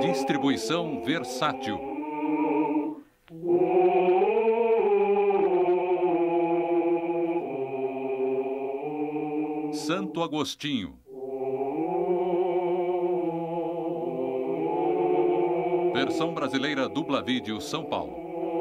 Distribuição versátil. Santo Agostinho. Versão brasileira Dubla Vídeo São Paulo.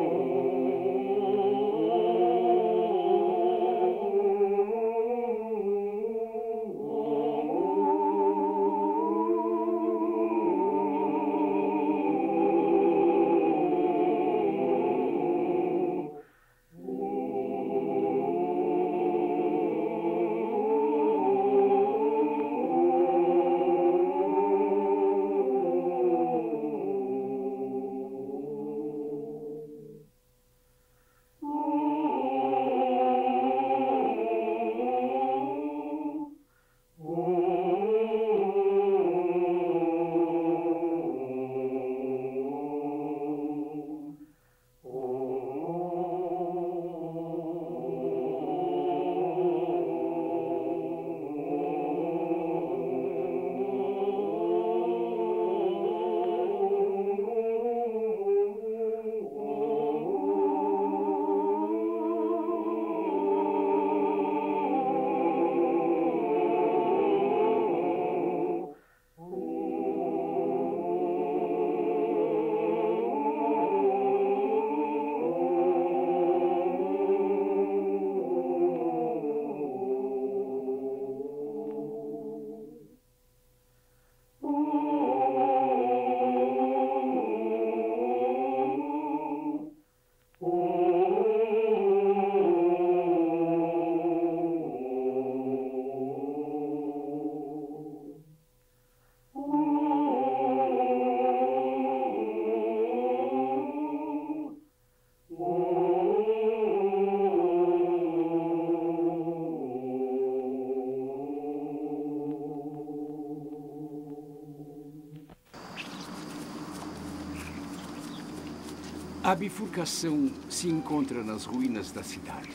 A bifurcação se encontra nas ruínas da cidade.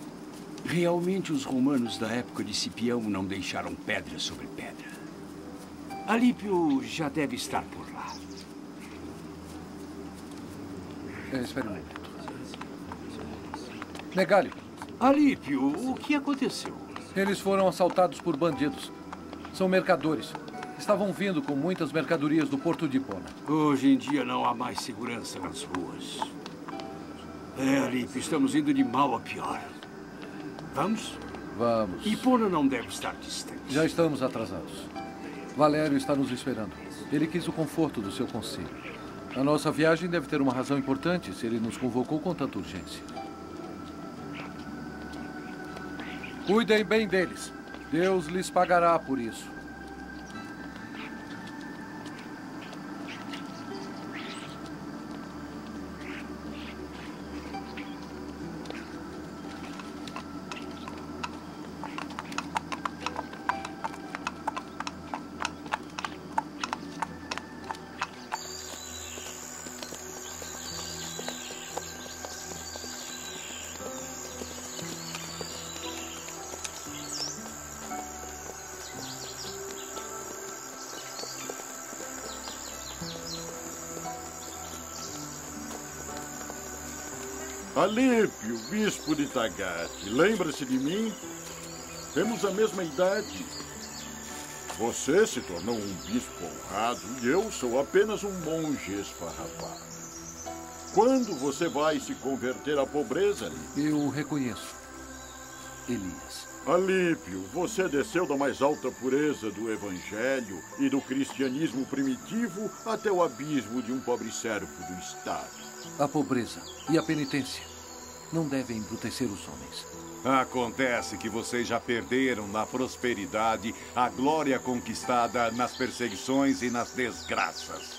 Realmente, os romanos da época de Cipião não deixaram pedra sobre pedra. Alípio já deve estar por lá. Espere um momento. Megalio. Alípio, o que aconteceu? Eles foram assaltados por bandidos. São mercadores. Estavam vindo com muitas mercadorias do porto de Hipona. Hoje em dia não há mais segurança nas ruas. Alípio, estamos indo de mal a pior. Vamos? Vamos. Hipona não deve estar distante. Já estamos atrasados. Valério está nos esperando. Ele quis o conforto do seu conselho. A nossa viagem deve ter uma razão importante se ele nos convocou com tanta urgência. Cuidem bem deles. Deus lhes pagará por isso. Alípio, bispo de Tagate, lembra-se de mim? Temos a mesma idade. Você se tornou um bispo honrado e eu sou apenas um monge esfarrapado. Quando você vai se converter à pobreza, Alípio? Eu reconheço. Elias. Alípio, você desceu da mais alta pureza do Evangelho e do cristianismo primitivo até o abismo de um pobre servo do Estado. A pobreza e a penitência não devem embrutecer os homens. Acontece que vocês já perderam na prosperidade a glória conquistada nas perseguições e nas desgraças.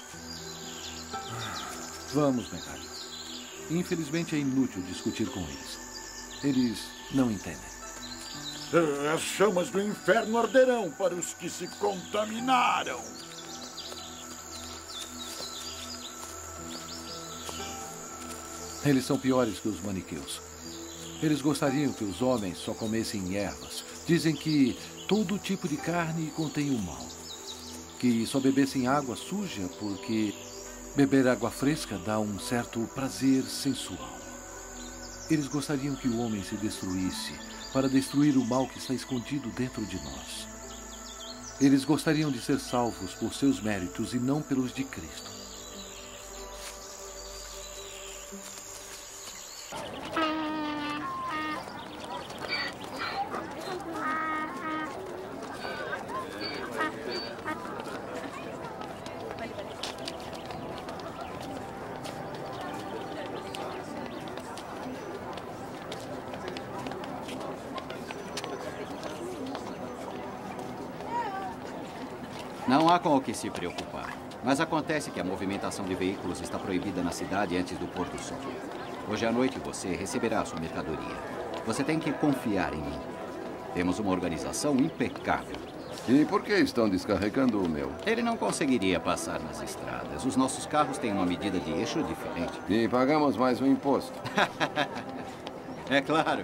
Vamos, Megalio. Infelizmente é inútil discutir com eles. Eles não entendem. As chamas do inferno arderão para os que se contaminaram. Eles são piores que os maniqueus. Eles gostariam que os homens só comessem ervas. Dizem que todo tipo de carne contém o mal. que só bebessem água suja porque beber água fresca dá um certo prazer sensual. Eles gostariam que o homem se destruísse para destruir o mal que está escondido dentro de nós. Eles gostariam de ser salvos por seus méritos e não pelos de Cristo. Não há com o que se preocupar. Mas acontece que a movimentação de veículos está proibida na cidade antes do pôr do sol. Hoje à noite você receberá a sua mercadoria. Você tem que confiar em mim. Temos uma organização impecável. E por que estão descarregando o meu? Ele não conseguiria passar nas estradas. Os nossos carros têm uma medida de eixo diferente. E pagamos mais um imposto. É claro.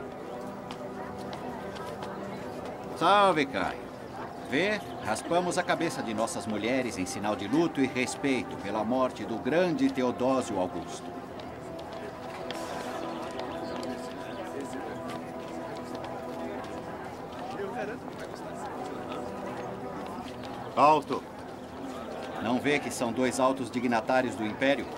Salve, Caio. Vê, raspamos a cabeça de nossas mulheres em sinal de luto e respeito pela morte do grande Teodósio Augusto. Alto! Não vê que são dois altos dignatários do Império?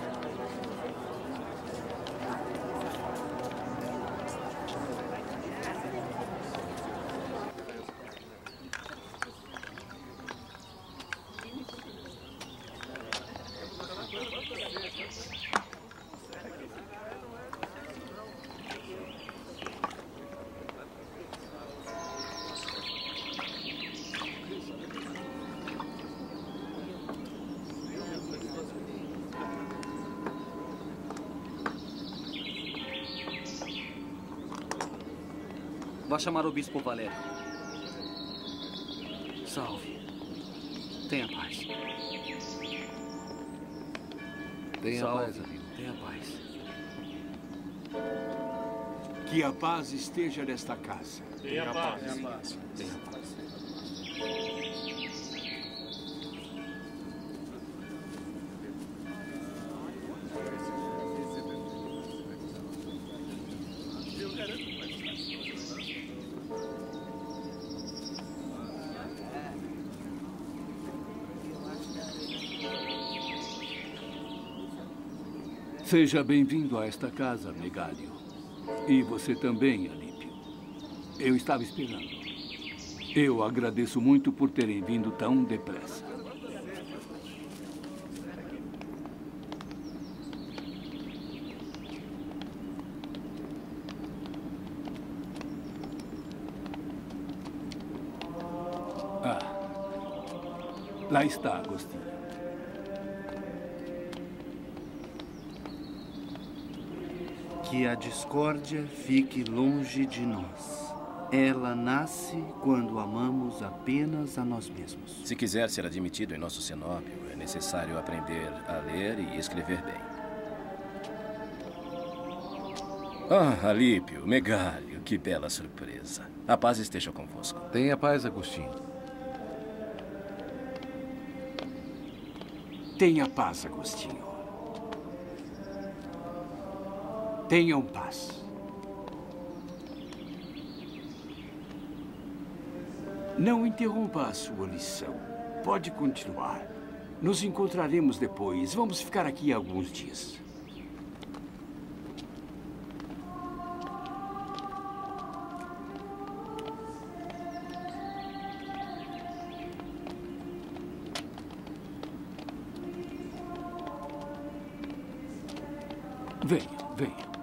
Vá chamar o Bispo Valério. Salve. Tenha paz. Tenha Salve. paz, amigo. Tenha paz. Que a paz esteja nesta casa. Tenha paz. Tenha paz. Tenha paz. Seja bem-vindo a esta casa, Megalio. E você também, Alípio. Eu estava esperando. Eu agradeço muito por terem vindo tão depressa. Lá está, Agostinho. Que a discórdia fique longe de nós. Ela nasce quando amamos apenas a nós mesmos. Se quiser ser admitido em nosso cenóbio, é necessário aprender a ler e escrever bem. Ah, Alípio, Megalio, que bela surpresa. A paz esteja convosco. Tenha paz, Agostinho. Tenha paz, Agostinho. Tenham paz. Não interrompa a sua lição. Pode continuar. Nos encontraremos depois. Vamos ficar aqui alguns dias. Venha, venha.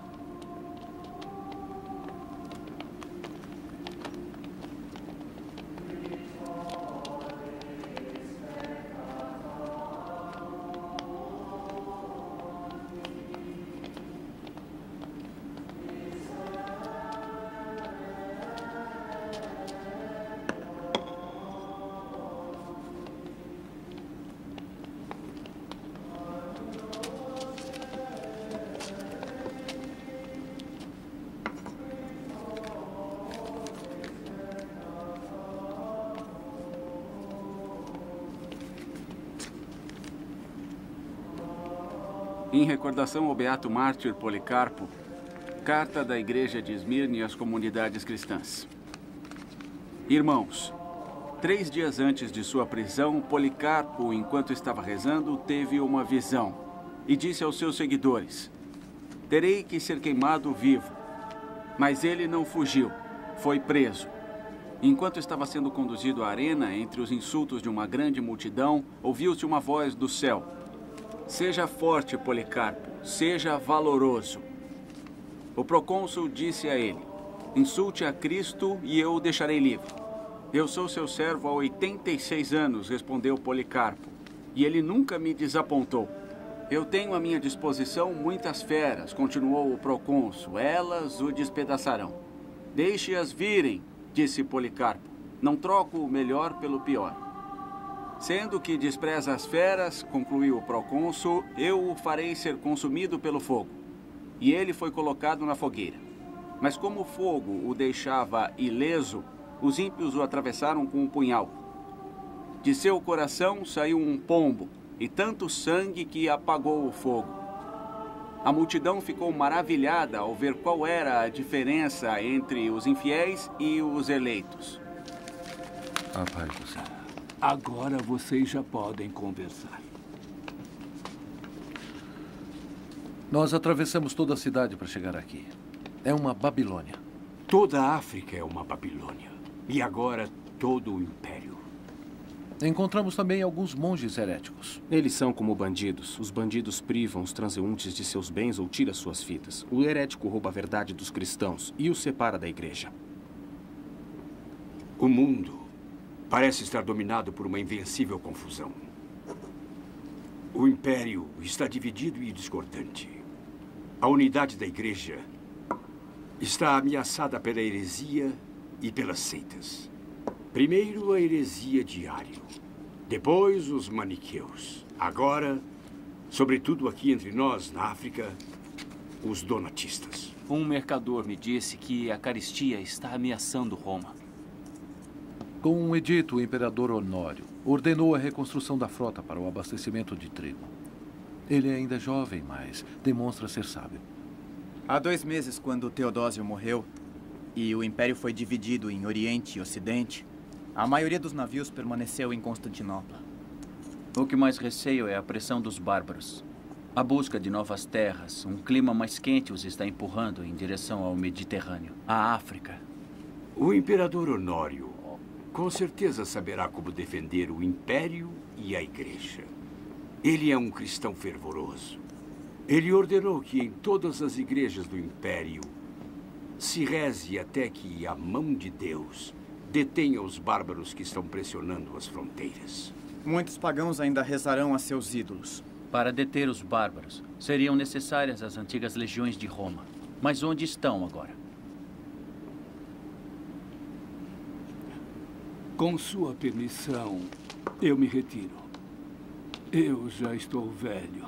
Em recordação ao beato mártir Policarpo, carta da Igreja de Esmirne às comunidades cristãs. Irmãos, 3 dias antes de sua prisão, Policarpo, enquanto estava rezando, teve uma visão e disse aos seus seguidores: terei que ser queimado vivo. Mas ele não fugiu, foi preso. Enquanto estava sendo conduzido à arena, entre os insultos de uma grande multidão, ouviu-se uma voz do céu: seja forte, Policarpo, seja valoroso. O procônsul disse a ele: insulte a Cristo e eu o deixarei livre. Eu sou seu servo há 86 anos, respondeu Policarpo, e ele nunca me desapontou. Eu tenho à minha disposição muitas feras, continuou o procônsul. Elas o despedaçarão. Deixe-as virem, disse Policarpo. Não troco o melhor pelo pior. Sendo que despreza as feras, concluiu o procônsul, eu o farei ser consumido pelo fogo. E ele foi colocado na fogueira. Mas como o fogo o deixava ileso, os ímpios o atravessaram com um punhal. De seu coração saiu um pombo, e tanto sangue que apagou o fogo. A multidão ficou maravilhada ao ver qual era a diferença entre os infiéis e os eleitos. Pai José. Agora vocês já podem conversar. Nós atravessamos toda a cidade para chegar aqui. É uma Babilônia. Toda a África é uma Babilônia. E agora todo o Império. Encontramos também alguns monges heréticos. Eles são como bandidos. Os bandidos privam os transeuntes de seus bens ou tiram suas fitas. O herético rouba a verdade dos cristãos e os separa da igreja. O mundo parece estar dominado por uma invencível confusão. O Império está dividido e discordante. A unidade da igreja está ameaçada pela heresia e pelas seitas. Primeiro a heresia de Ario, depois os maniqueus. Agora, sobretudo aqui entre nós, na África, os donatistas. Um mercador me disse que a caristia está ameaçando Roma. Com um edito, o imperador Honório ordenou a reconstrução da frota para o abastecimento de trigo. Ele é ainda jovem, mas demonstra ser sábio. Há 2 meses, quando Teodósio morreu e o Império foi dividido em Oriente e Ocidente, a maioria dos navios permaneceu em Constantinopla. O que mais receio é a pressão dos bárbaros. A busca de novas terras, um clima mais quente os está empurrando em direção ao Mediterrâneo, à África. O imperador Honório com certeza saberá como defender o Império e a Igreja. Ele é um cristão fervoroso. Ele ordenou que em todas as igrejas do Império se reze até que a mão de Deus detenha os bárbaros que estão pressionando as fronteiras. Muitos pagãos ainda rezarão a seus ídolos. Para deter os bárbaros, seriam necessárias as antigas legiões de Roma. Mas onde estão agora? Com sua permissão, eu me retiro. Eu já estou velho.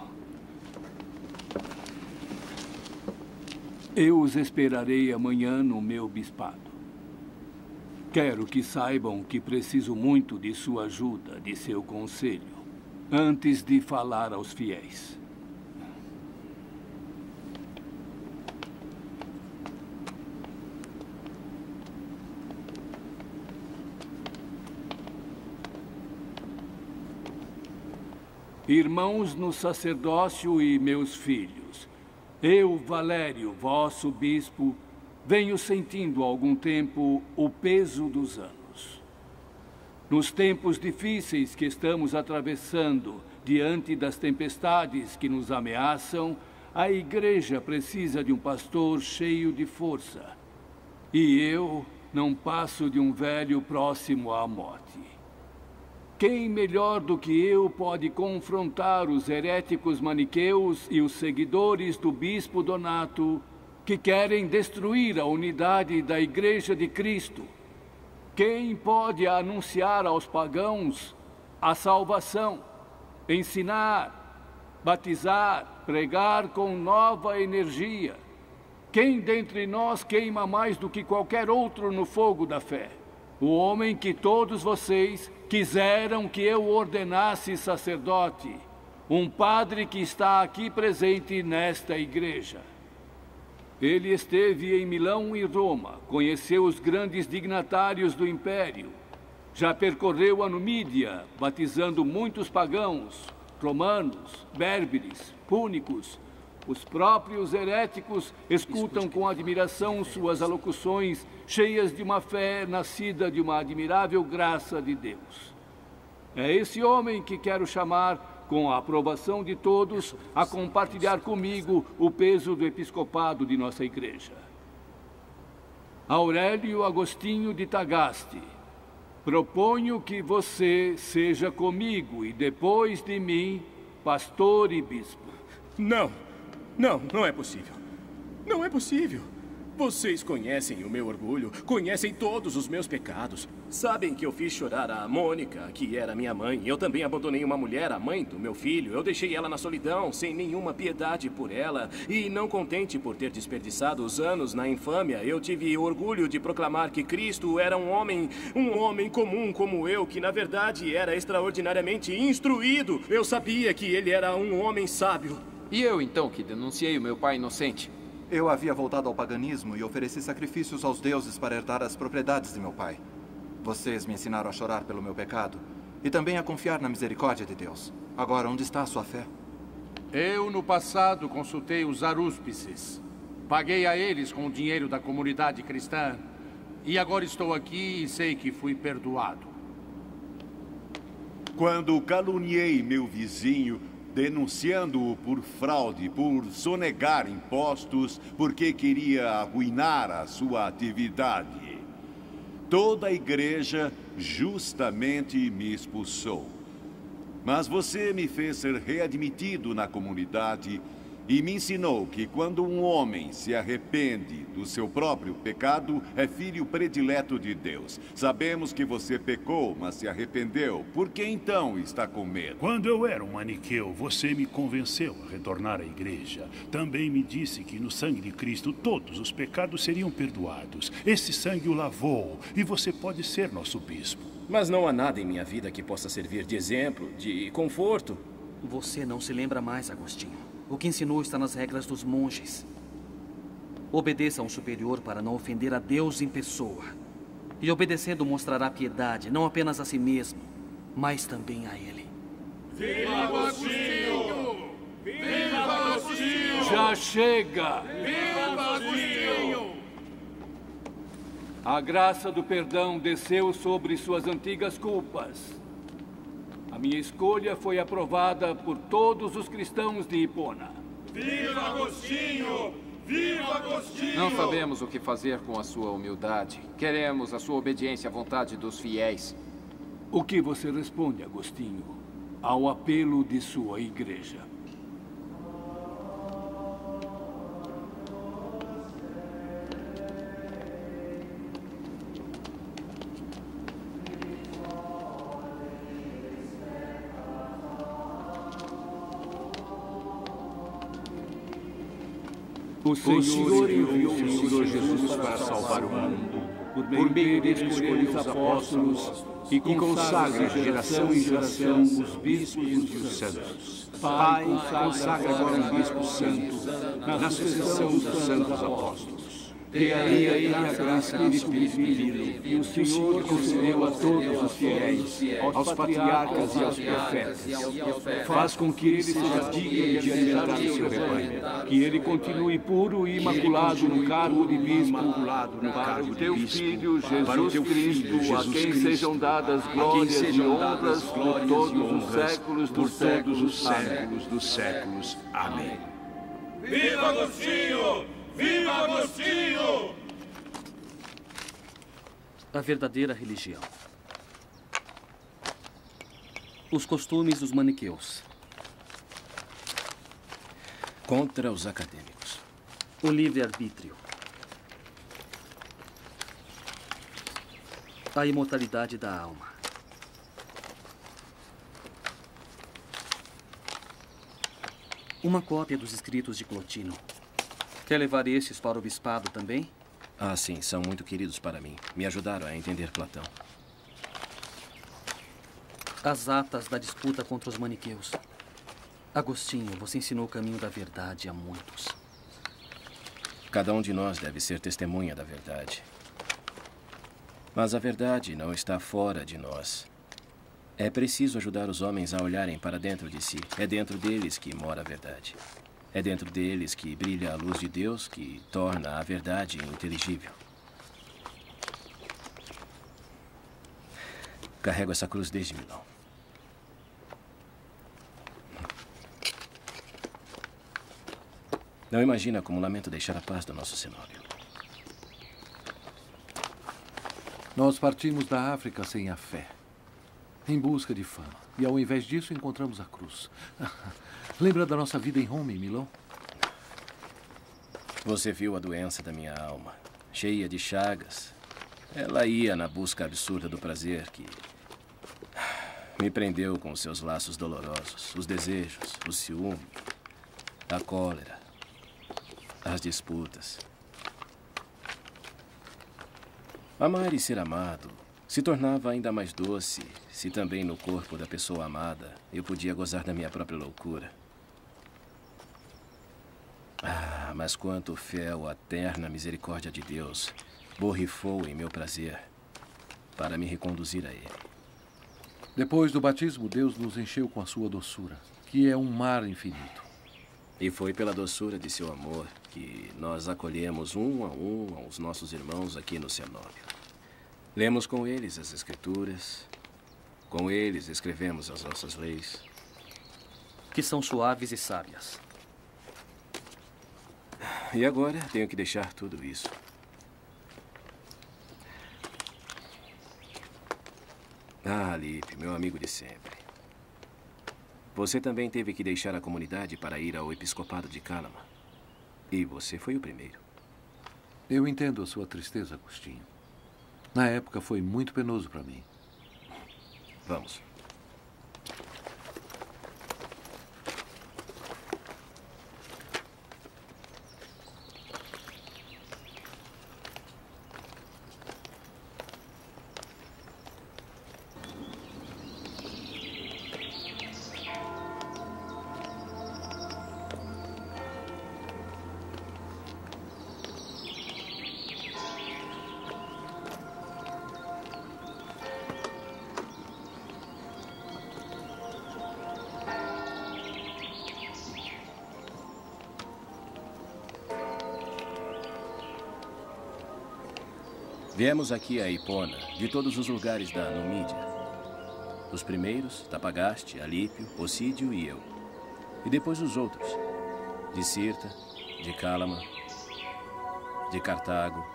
Eu os esperarei amanhã no meu bispado. Quero que saibam que preciso muito de sua ajuda, de seu conselho, antes de falar aos fiéis. Irmãos no sacerdócio e meus filhos, eu, Valério, vosso bispo, venho sentindo há algum tempo o peso dos anos. Nos tempos difíceis que estamos atravessando, diante das tempestades que nos ameaçam, a igreja precisa de um pastor cheio de força. E eu não passo de um velho próximo à morte. Quem melhor do que eu pode confrontar os heréticos maniqueus e os seguidores do bispo Donato que querem destruir a unidade da Igreja de Cristo? Quem pode anunciar aos pagãos a salvação, ensinar, batizar, pregar com nova energia? Quem dentre nós queima mais do que qualquer outro no fogo da fé? O homem que todos vocês quiseram que eu ordenasse sacerdote. um padre que está aqui presente nesta igreja. Ele esteve em Milão e Roma, conheceu os grandes dignatários do Império, já percorreu a Numídia, batizando muitos pagãos, romanos, berberes, púnicos. Os próprios heréticos escutam com admiração suas alocuções, cheias de uma fé nascida de uma admirável graça de Deus. É esse homem que quero chamar, com a aprovação de todos, a compartilhar comigo o peso do episcopado de nossa igreja. Aurélio Agostinho de Tagaste, proponho que você seja comigo e depois de mim, pastor e bispo. Não. Não é possível. Não é possível. Vocês conhecem o meu orgulho, conhecem todos os meus pecados. Sabem que eu fiz chorar a Mônica, que era minha mãe. Eu também abandonei uma mulher, a mãe do meu filho. Eu deixei ela na solidão, sem nenhuma piedade por ela. E não contente por ter desperdiçado os anos na infâmia, eu tive orgulho de proclamar que Cristo era um homem comum como eu, que na verdade era extraordinariamente instruído. Eu sabia que ele era um homem sábio. E eu, então, que denunciei o meu pai inocente? Eu havia voltado ao paganismo e ofereci sacrifícios aos deuses para herdar as propriedades de meu pai. Vocês me ensinaram a chorar pelo meu pecado e também a confiar na misericórdia de Deus. Agora, onde está a sua fé? Eu, no passado, consultei os arúspices. Paguei a eles com o dinheiro da comunidade cristã. E agora estou aqui e sei que fui perdoado. Quando caluniei meu vizinho, denunciando-o por fraude, por sonegar impostos, porque queria arruinar a sua atividade, toda a igreja justamente me expulsou. Mas você me fez ser readmitido na comunidade e me ensinou que quando um homem se arrepende do seu próprio pecado, é filho predileto de Deus. Sabemos que você pecou, mas se arrependeu. Por que então está com medo? Quando eu era um maniqueu, você me convenceu a retornar à igreja. Também me disse que no sangue de Cristo todos os pecados seriam perdoados. Esse sangue o lavou e você pode ser nosso bispo. Mas não há nada em minha vida que possa servir de exemplo, de conforto. Você não se lembra mais, Agostinho. O que ensinou está nas regras dos monges. Obedeça a um superior para não ofender a Deus em pessoa. E obedecendo mostrará piedade, não apenas a si mesmo, mas também a ele. Viva Agostinho! Viva Agostinho! Já chega! Viva Agostinho! A graça do perdão desceu sobre suas antigas culpas. A minha escolha foi aprovada por todos os cristãos de Hipona. Viva Agostinho! Viva Agostinho! Não sabemos o que fazer com a sua humildade. Queremos a sua obediência à vontade dos fiéis. O que você responde, Agostinho, ao apelo de sua igreja? O Senhor enviou o Senhor Jesus para salvar o mundo. Por meio dele escolheu os apóstolos e consagra de geração em geração os bispos e os santos. Pai, consagra agora um bispo santo na sucessão dos santos apóstolos. Dê a ele a graça que lhe pediram, e o Senhor concedeu a todos os fiéis, aos patriarcas e aos profetas. Faz com que ele seja digno de alimentar o seu rebanho, que ele continue puro e imaculado no cargo de bispo, para o teu Filho Jesus Cristo, a quem sejam dadas glórias e honras por todos os séculos dos séculos. Amém. Viva Agostinho! Viva Agostinho! A verdadeira religião. Os costumes dos maniqueus. Contra os acadêmicos. O livre-arbítrio. A imortalidade da alma. Uma cópia dos escritos de Clotino. Quer levar esses para o bispado também? Ah, sim, são muito queridos para mim. Me ajudaram a entender Platão. As atas da disputa contra os maniqueus. Agostinho, você ensinou o caminho da verdade a muitos. Cada um de nós deve ser testemunha da verdade. Mas a verdade não está fora de nós. É preciso ajudar os homens a olharem para dentro de si. É dentro deles que mora a verdade. É dentro deles que brilha a luz de Deus que torna a verdade inteligível. Carrego essa cruz desde Milão. Não imagina como lamento deixar a paz do nosso cenóbio. Nós partimos da África sem a fé, em busca de fama. E ao invés disso, encontramos a cruz. Lembra da nossa vida em Roma, em Milão? Você viu a doença da minha alma, cheia de chagas. Ela ia na busca absurda do prazer que me prendeu com os seus laços dolorosos, os desejos, o ciúme, a cólera, as disputas. Amar e ser amado se tornava ainda mais doce se também no corpo da pessoa amada eu podia gozar da minha própria loucura. Ah, mas quanto fiel a terna misericórdia de Deus borrifou em meu prazer para me reconduzir a Ele. Depois do batismo, Deus nos encheu com a sua doçura, que é um mar infinito. E foi pela doçura de seu amor que nós acolhemos um a os nossos irmãos aqui no cenóbio. Lemos com eles as Escrituras, com eles escrevemos as nossas leis. Que são suaves e sábias. E agora tenho que deixar tudo isso. Ah, Alípio, meu amigo de sempre. Você também teve que deixar a comunidade para ir ao episcopado de Cálama. E você foi o primeiro. Eu entendo a sua tristeza, Agostinho. Na época foi muito penoso para mim. Vamos. Viemos aqui a Hipona, de todos os lugares da Numídia. Os primeiros, Tapagaste, Alípio, Ocídio e eu. E depois os outros, de Cirta, de Cálama, de Cartago,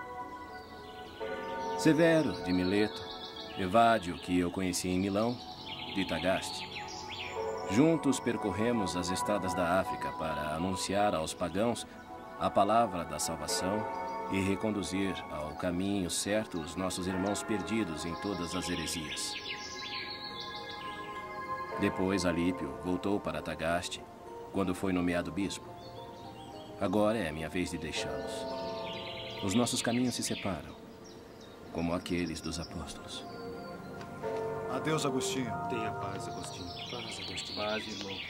Severo, de Mileto, Evádio, que eu conheci em Milão, de Tagaste. Juntos percorremos as estradas da África para anunciar aos pagãos a palavra da salvação e reconduzir ao caminho certo os nossos irmãos perdidos em todas as heresias. Depois, Alípio voltou para Tagaste, quando foi nomeado bispo. Agora é a minha vez de deixá-los. Os nossos caminhos se separam, como aqueles dos apóstolos. Adeus, Agostinho. Tenha paz, Agostinho. Paz, Agostinho. Paz, irmão.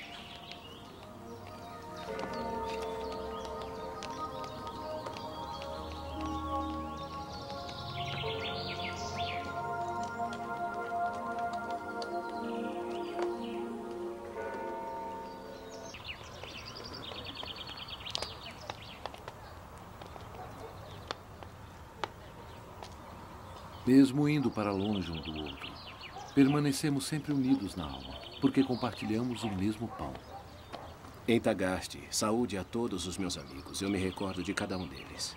Mesmo indo para longe um do outro, permanecemos sempre unidos na alma, porque compartilhamos o mesmo pão. Em Tagaste, saúde a todos os meus amigos. Eu me recordo de cada um deles.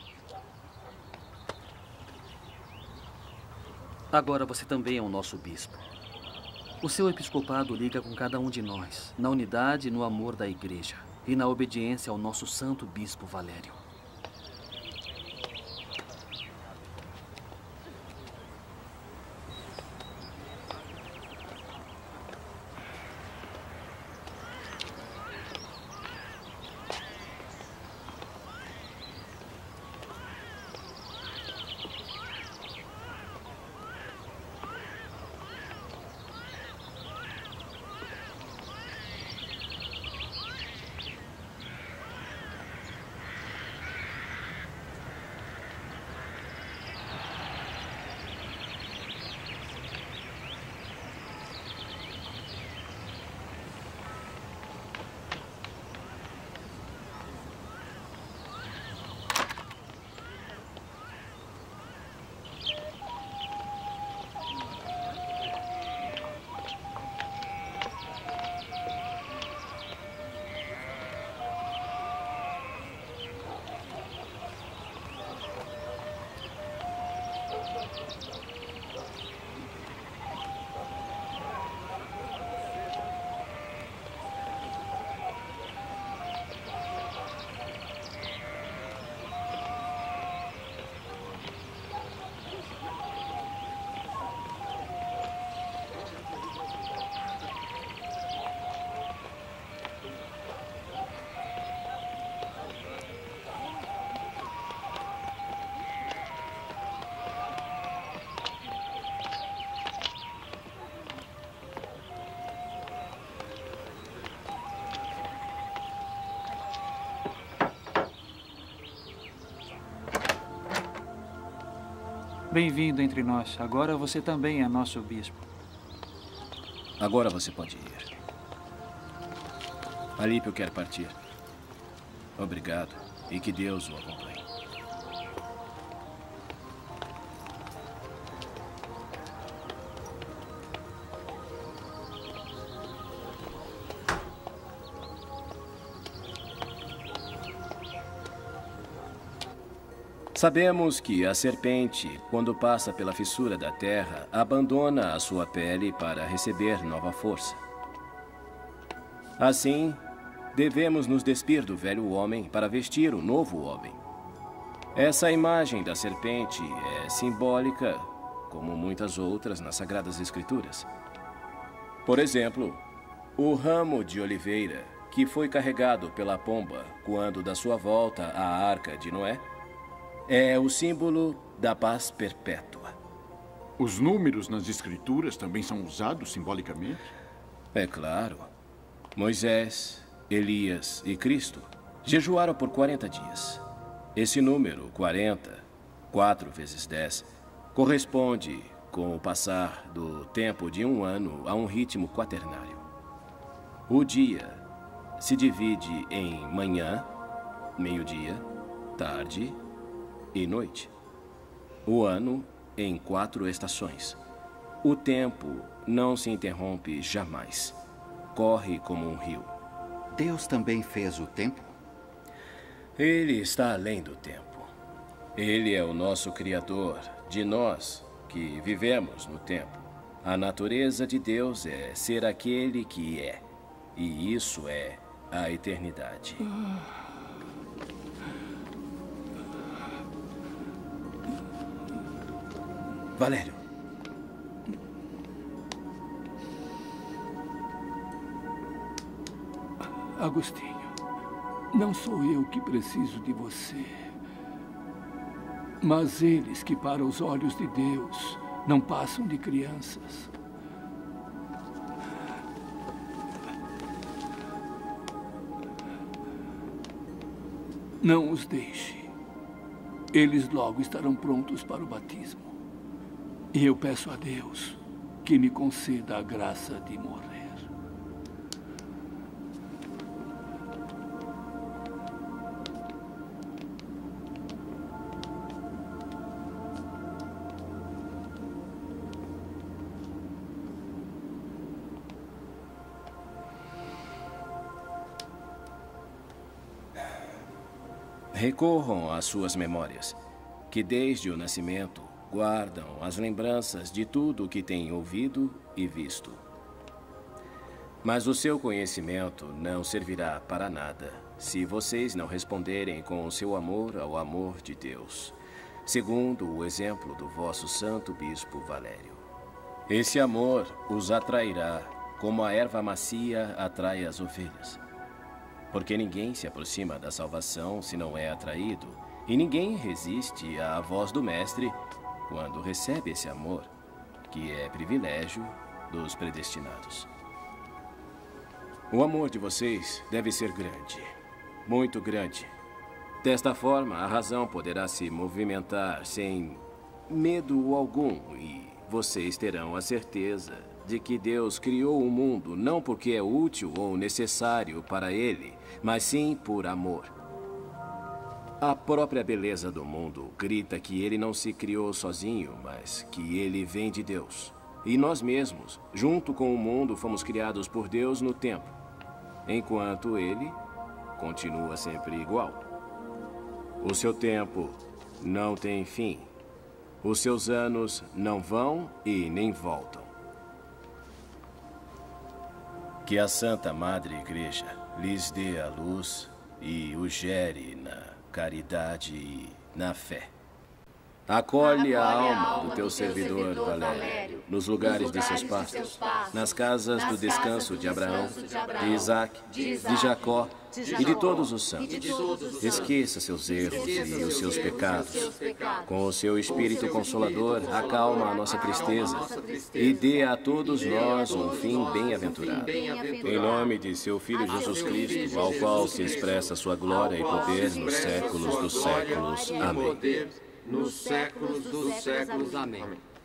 Agora você também é o nosso bispo. O seu episcopado liga com cada um de nós, na unidade e no amor da igreja, e na obediência ao nosso santo bispo Valério. Bem-vindo entre nós. Agora você também é nosso bispo. Agora você pode ir. Alípio quer partir. Obrigado e que Deus o acompanhe. Sabemos que a serpente, quando passa pela fissura da terra, abandona a sua pele para receber nova força. Assim, devemos nos despir do velho homem para vestir o novo homem. Essa imagem da serpente é simbólica, como muitas outras nas Sagradas Escrituras. Por exemplo, o ramo de oliveira que foi carregado pela pomba quando da sua volta à Arca de Noé é o símbolo da paz perpétua. Os números nas escrituras também são usados simbolicamente? É claro. Moisés, Elias e Cristo jejuaram por 40 dias. Esse número, 40, 4 vezes 10, corresponde com o passar do tempo de um ano a um ritmo quaternário. O dia se divide em manhã, meio-dia, tarde e noite. O ano em 4 estações. O tempo não se interrompe jamais. Corre como um rio. Deus também fez o tempo? Ele está além do tempo. Ele é o nosso Criador, de nós que vivemos no tempo. A natureza de Deus é ser aquele que é. E isso é a eternidade. Valério. Agostinho, não sou eu que preciso de você, mas eles que, para os olhos de Deus, não passam de crianças. Não os deixe. Eles logo estarão prontos para o batismo. E eu peço a Deus que me conceda a graça de morrer. Recorram às suas memórias, que desde o nascimento guardam as lembranças de tudo o que têm ouvido e visto. Mas o seu conhecimento não servirá para nada se vocês não responderem com o seu amor ao amor de Deus, segundo o exemplo do vosso santo bispo Valério. Esse amor os atrairá como a erva macia atrai as ovelhas. Porque ninguém se aproxima da salvação se não é atraído, e ninguém resiste à voz do Mestre quando recebe esse amor, que é privilégio dos predestinados. O amor de vocês deve ser grande, muito grande. Desta forma, a razão poderá se movimentar sem medo algum, e vocês terão a certeza de que Deus criou o mundo não porque é útil ou necessário para ele, mas sim por amor. A própria beleza do mundo grita que ele não se criou sozinho, mas que ele vem de Deus. E nós mesmos, junto com o mundo, fomos criados por Deus no tempo, enquanto ele continua sempre igual. O seu tempo não tem fim. Os seus anos não vão e nem voltam. Que a Santa Madre Igreja lhes dê a luz e os gere na caridade e na fé. Acolhe a alma do teu servidor Valério nos lugares de seus pastos, nas casas do descanso de Abraão, de Isaac, de Jacó e de todos os santos. Esqueça seus erros e os seus pecados. Com o seu Espírito Consolador, acalma a nossa tristeza e dê a todos nós um fim bem-aventurado. Em nome de seu Filho Jesus Cristo, ao qual se expressa sua glória e poder nos séculos dos séculos. Amém. Nos séculos dos séculos. Amém.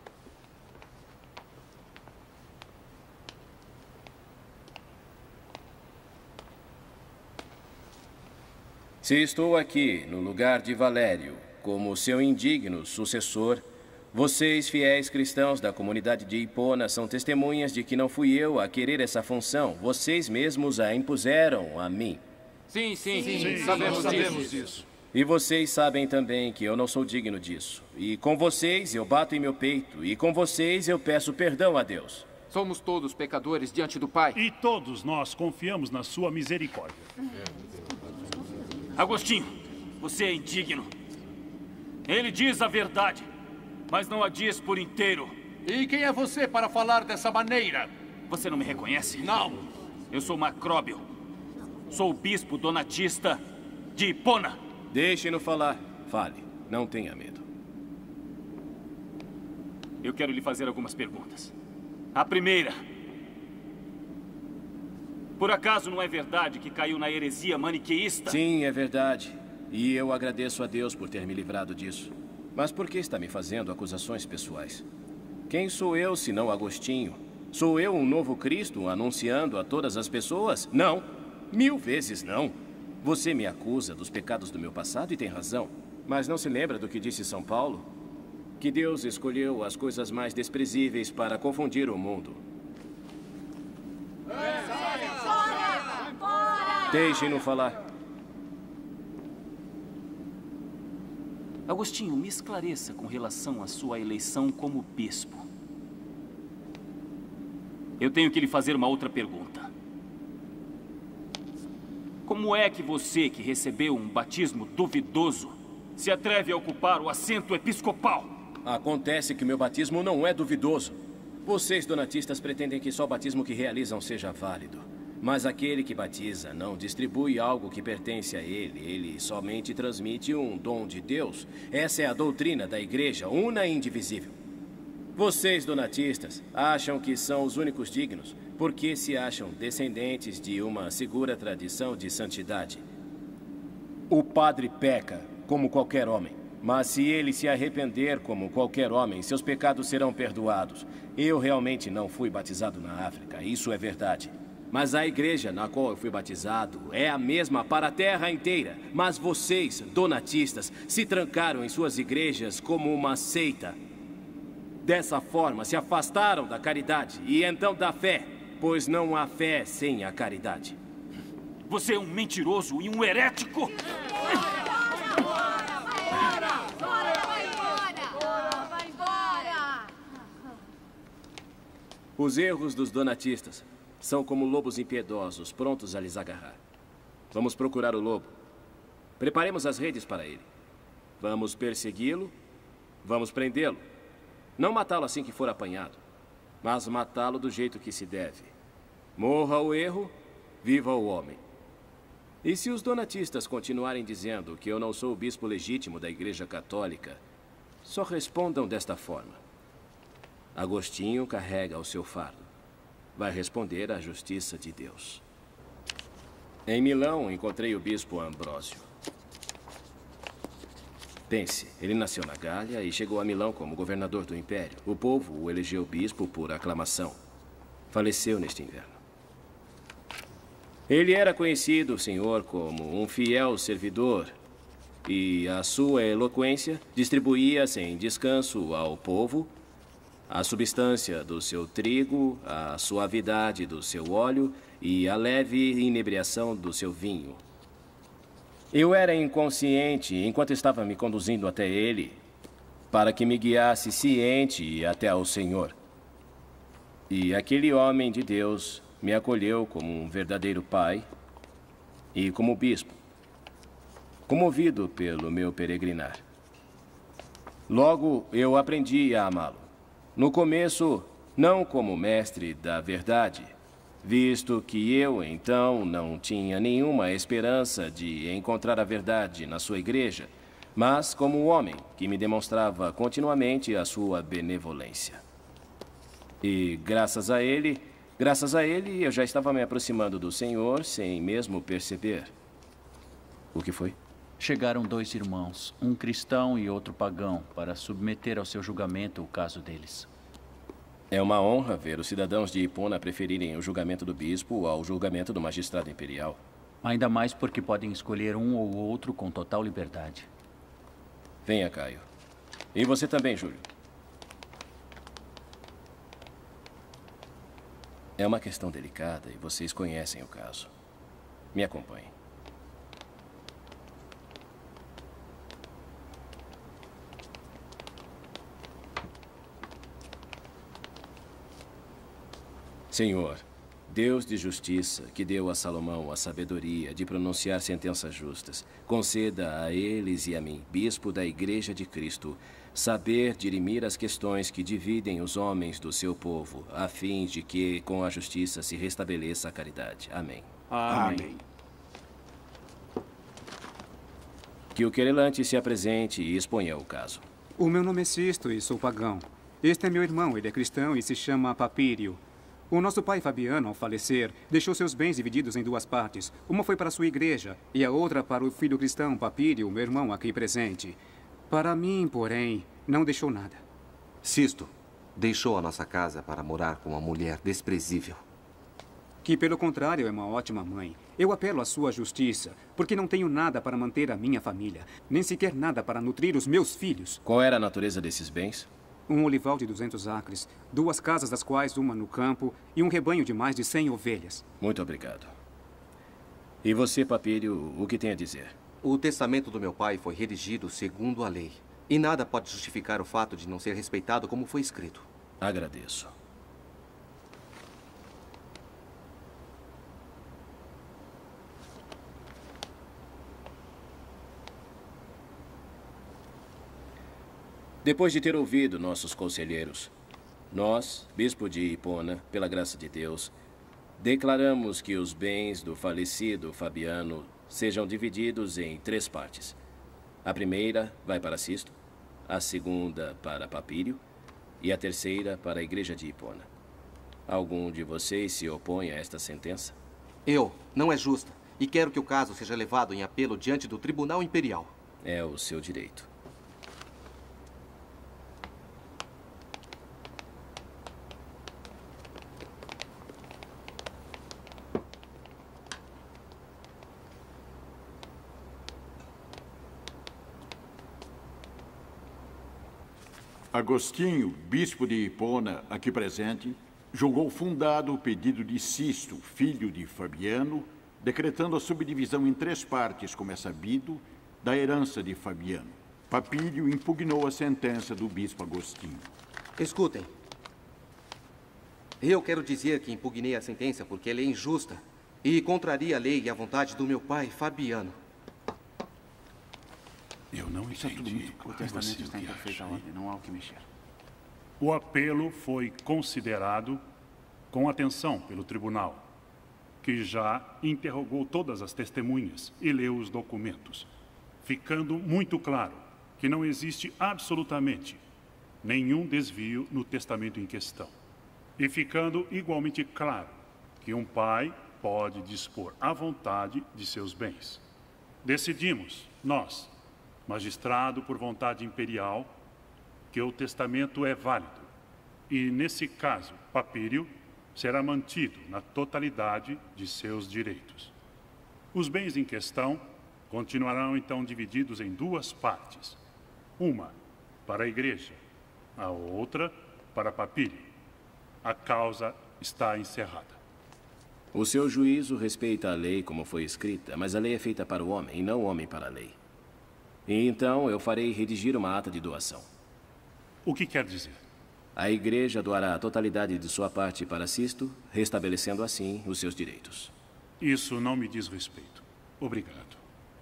Se estou aqui no lugar de Valério, como seu indigno sucessor, vocês, fiéis cristãos da comunidade de Hipona, são testemunhas de que não fui eu a querer essa função. Vocês mesmos a impuseram a mim. Sim, sabemos disso. E vocês sabem também que eu não sou digno disso. E com vocês eu bato em meu peito. E com vocês eu peço perdão a Deus. Somos todos pecadores diante do Pai. E todos nós confiamos na sua misericórdia. Agostinho, você é indigno. Ele diz a verdade, mas não a diz por inteiro. E quem é você para falar dessa maneira? Você não me reconhece? Não. Eu sou Macróbio. Sou o bispo donatista de Hipona. Deixe-no falar. Fale. Não tenha medo. Eu quero lhe fazer algumas perguntas. A primeira. Por acaso não é verdade que caiu na heresia maniqueísta? Sim, é verdade. E eu agradeço a Deus por ter me livrado disso. Mas por que está me fazendo acusações pessoais? Quem sou eu, senão Agostinho? Sou eu um novo Cristo anunciando a todas as pessoas? Não. 1000 vezes não. Você me acusa dos pecados do meu passado e tem razão. Mas não se lembra do que disse São Paulo? Que Deus escolheu as coisas mais desprezíveis para confundir o mundo. Deixem-no falar. Agostinho, me esclareça com relação à sua eleição como bispo. Eu tenho que lhe fazer uma outra pergunta. Como é que você, que recebeu um batismo duvidoso, se atreve a ocupar o assento episcopal? Acontece que meu batismo não é duvidoso. Vocês, donatistas, pretendem que só o batismo que realizam seja válido. Mas aquele que batiza não distribui algo que pertence a ele. Ele somente transmite um dom de Deus. Essa é a doutrina da Igreja, una e indivisível. Vocês, donatistas, acham que são os únicos dignos porque se acham descendentes de uma segura tradição de santidade. O padre peca, como qualquer homem. Mas se ele se arrepender como qualquer homem, seus pecados serão perdoados. Eu realmente não fui batizado na África, isso é verdade. Mas a igreja na qual eu fui batizado é a mesma para a terra inteira. Mas vocês, donatistas, se trancaram em suas igrejas como uma seita. Dessa forma, se afastaram da caridade e então da fé, pois não há fé sem a caridade. Você é um mentiroso e um herético! Os erros dos donatistas são como lobos impiedosos, prontos a lhes agarrar. Vamos procurar o lobo. Preparemos as redes para ele. Vamos persegui-lo. Vamos prendê-lo. Não matá-lo assim que for apanhado, mas matá-lo do jeito que se deve. Morra o erro, viva o homem. E se os donatistas continuarem dizendo que eu não sou o bispo legítimo da Igreja Católica, só respondam desta forma. Agostinho carrega o seu fardo. Vai responder à justiça de Deus. Em Milão, encontrei o bispo Ambrósio. Pense, ele nasceu na Gália e chegou a Milão como governador do Império. O povo o elegeu bispo por aclamação. Faleceu neste inverno. Ele era conhecido, senhor, como um fiel servidor. E a sua eloquência distribuía sem descanso ao povo a substância do seu trigo, a suavidade do seu óleo e a leve inebriação do seu vinho. Eu era inconsciente enquanto estava me conduzindo até ele. para que me guiasse ciente até ao Senhor. E aquele homem de Deus me acolheu como um verdadeiro pai e como bispo, comovido pelo meu peregrinar. Logo, eu aprendi a amá-lo. No começo, não como mestre da verdade, visto que eu, então, não tinha nenhuma esperança de encontrar a verdade na sua igreja, mas como um homem que me demonstrava continuamente a sua benevolência. E graças a ele, eu já estava me aproximando do Senhor sem mesmo perceber. O que foi? Chegaram 2 irmãos, um cristão e outro pagão, para submeter ao seu julgamento o caso deles. É uma honra ver os cidadãos de Hipona preferirem o julgamento do bispo ao julgamento do magistrado imperial. Ainda mais porque podem escolher um ou outro com total liberdade. Venha, Caio. E você também, Júlio. É uma questão delicada e vocês conhecem o caso. Me acompanhem. Senhor, Deus de justiça, que deu a Salomão a sabedoria de pronunciar sentenças justas, conceda a eles e a mim, bispo da Igreja de Cristo, saber dirimir as questões que dividem os homens do seu povo, a fim de que, com a justiça, se restabeleça a caridade. Amém. Amém. Que o querelante se apresente e exponha o caso. O meu nome é Sisto e sou pagão. Este é meu irmão, ele é cristão e se chama Papírio. O nosso pai Fabiano, ao falecer, deixou seus bens divididos em 2 partes. Uma foi para sua igreja e a outra para o filho cristão Papírio, meu irmão aqui presente. Para mim, porém, não deixou nada. Sisto deixou a nossa casa para morar com uma mulher desprezível. Que, pelo contrário, é uma ótima mãe. Eu apelo à sua justiça, porque não tenho nada para manter a minha família, nem sequer nada para nutrir os meus filhos. Qual era a natureza desses bens? Um olival de 200 acres, 2 casas, das quais uma no campo, e um rebanho de mais de 100 ovelhas. Muito obrigado. E você, Papírio, o que tem a dizer? O testamento do meu pai foi redigido segundo a lei. E nada pode justificar o fato de não ser respeitado como foi escrito. Agradeço. Depois de ter ouvido nossos conselheiros, nós, bispo de Hipona, pela graça de Deus, declaramos que os bens do falecido Fabiano sejam divididos em 3 partes. A primeira vai para Sisto, a segunda para Papírio e a terceira para a igreja de Hipona. Algum de vocês se opõe a esta sentença? Eu. Não é justa. E quero que o caso seja levado em apelo diante do Tribunal Imperial. É o seu direito. Agostinho, bispo de Hipona, aqui presente, julgou fundado o pedido de Sisto, filho de Fabiano, decretando a subdivisão em 3 partes, como é sabido, da herança de Fabiano. Papírio impugnou a sentença do bispo Agostinho. Escutem. Eu quero dizer que impugnei a sentença porque ela é injusta e contraria a lei e a vontade do meu pai, Fabiano. Eu não entendi. O testamento está em perfeita ordem, não há o que mexer. O apelo foi considerado com atenção pelo tribunal, que já interrogou todas as testemunhas e leu os documentos, ficando muito claro que não existe absolutamente nenhum desvio no testamento em questão. E ficando igualmente claro que um pai pode dispor à vontade de seus bens. Decidimos, nós, magistrado por vontade imperial, que o testamento é válido e, nesse caso, Papírio será mantido na totalidade de seus direitos. Os bens em questão continuarão, então, divididos em 2 partes. Uma para a igreja, a outra para Papírio. A causa está encerrada. O seu juízo respeita a lei como foi escrita, mas a lei é feita para o homem e não o homem para a lei. E então eu farei redigir uma ata de doação. O que quer dizer? A Igreja doará a totalidade de sua parte para Sisto, restabelecendo assim os seus direitos. Isso não me diz respeito. Obrigado.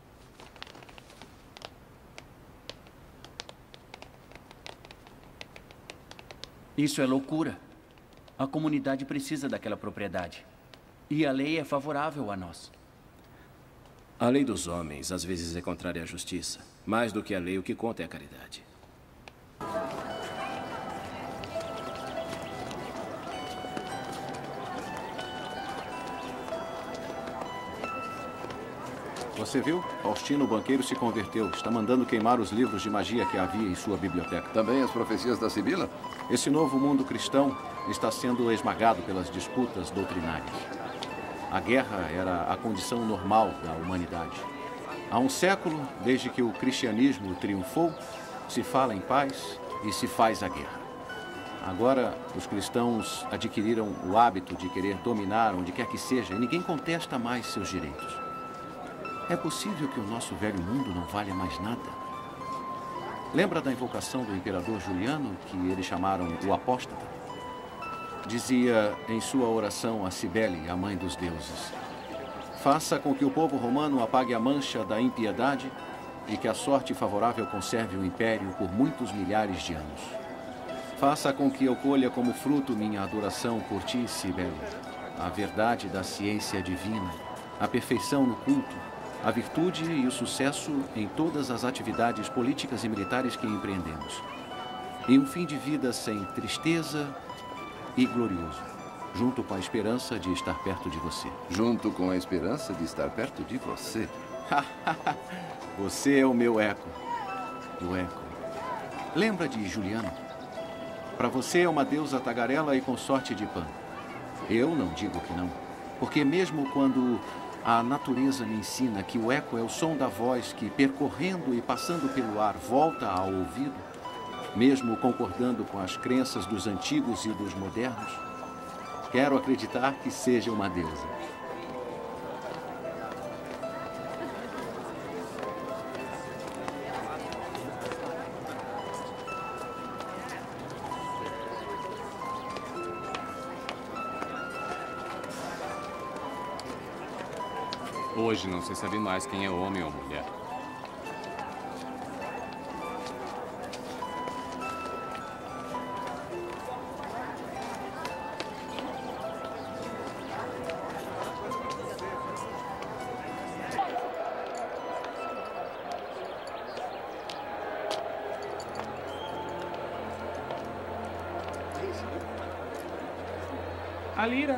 Isso é loucura. A comunidade precisa daquela propriedade. E a lei é favorável a nós. A lei dos homens às vezes é contrária à justiça. Mais do que a lei, o que conta é a caridade. Você viu? Faustino, o banqueiro, se converteu. Está mandando queimar os livros de magia que havia em sua biblioteca. Também as profecias da Sibila? Esse novo mundo cristão está sendo esmagado pelas disputas doutrinárias. A guerra era a condição normal da humanidade. Há um século, desde que o cristianismo triunfou, se fala em paz e se faz a guerra. Agora, os cristãos adquiriram o hábito de querer dominar onde quer que seja e ninguém contesta mais seus direitos. É possível que o nosso velho mundo não valha mais nada? Lembra da invocação do imperador Juliano, que eles chamaram o apóstata? Dizia em sua oração a Cibele, a mãe dos deuses: faça com que o povo romano apague a mancha da impiedade e que a sorte favorável conserve o império por muitos milhares de anos. Faça com que eu colha como fruto minha adoração por ti, Cibele, a verdade da ciência divina, a perfeição no culto, a virtude e o sucesso em todas as atividades políticas e militares que empreendemos. E um fim de vida sem tristeza e glorioso, junto com a esperança de estar perto de você. Junto com a esperança de estar perto de você? Você é o meu eco. O eco. Lembra de Juliano? Para você é uma deusa tagarela e consorte de Pan. Eu não digo que não, porque mesmo quando a natureza me ensina que o eco é o som da voz que, percorrendo e passando pelo ar, volta ao ouvido, mesmo concordando com as crenças dos antigos e dos modernos, quero acreditar que seja uma deusa. Hoje não se sabe mais quem é homem ou mulher. A Lira.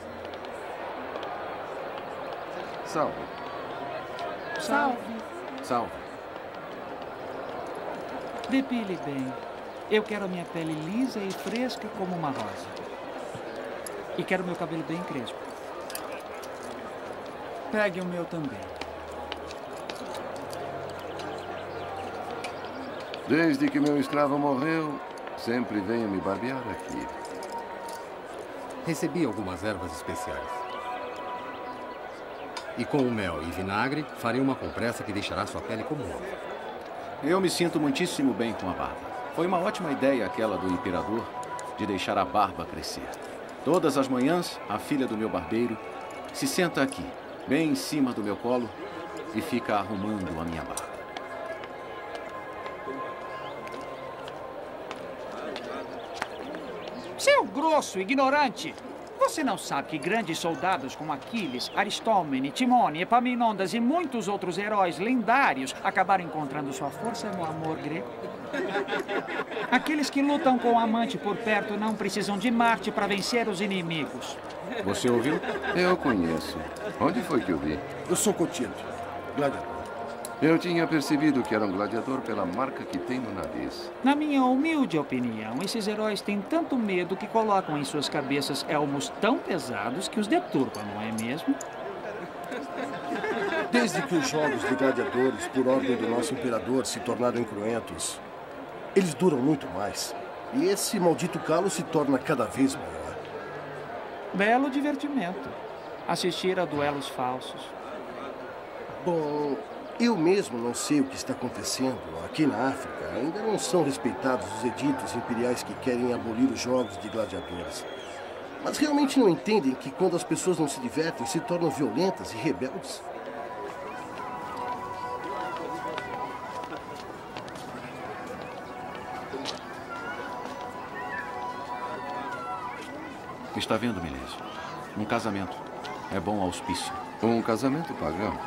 Salve. Salve. Salve. Depile bem. Eu quero a minha pele lisa e fresca como uma rosa. E quero meu cabelo bem crespo. Pegue o meu também. Desde que meu escravo morreu, sempre venho me barbear aqui. Recebi algumas ervas especiais. E com o mel e vinagre, farei uma compressa que deixará sua pele como nova. Eu me sinto muitíssimo bem com a barba. Foi uma ótima ideia aquela do imperador de deixar a barba crescer. Todas as manhãs, a filha do meu barbeiro se senta aqui, bem em cima do meu colo, e fica arrumando a minha barba. Seu grosso, ignorante! Você não sabe que grandes soldados como Aquiles, Aristómene, Timone, Epaminondas e muitos outros heróis lendários acabaram encontrando sua força no amor grego? Aqueles que lutam com o amante por perto não precisam de Marte para vencer os inimigos. Você ouviu? Eu conheço. Onde foi que eu vi? Eu sou Cotinto, gladiador. Eu tinha percebido que era um gladiador pela marca que tem no nariz. Na minha humilde opinião, esses heróis têm tanto medo que colocam em suas cabeças elmos tão pesados que os deturpam, não é mesmo? Desde que os jogos de gladiadores, por ordem do nosso imperador, se tornaram cruentos, eles duram muito mais. E esse maldito calo se torna cada vez maior. Belo divertimento. Assistir a duelos falsos. Bom, Eu mesmo não sei o que está acontecendo. Aqui na África ainda não são respeitados os editos imperiais que querem abolir os jogos de gladiadores. Mas realmente não entendem que quando as pessoas não se divertem, se tornam violentas e rebeldes? Está vendo, Milésio? Um casamento. É bom auspício. Um casamento pagão?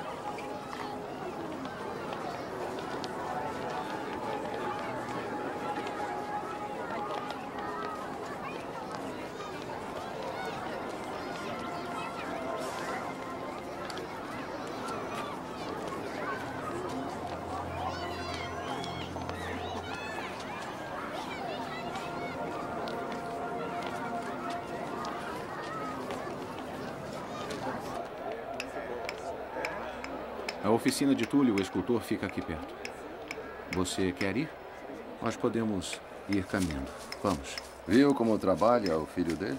A oficina de Túlio, o escultor, fica aqui perto. Você quer ir? Nós podemos ir caminhando. Vamos. Viu como trabalha o filho dele?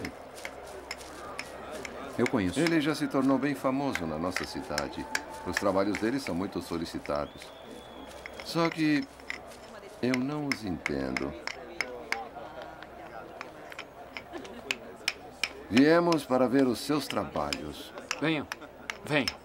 Eu conheço. Ele já se tornou bem famoso na nossa cidade. Os trabalhos dele são muito solicitados. Só que eu não os entendo. Viemos para ver os seus trabalhos. Venham. Venham.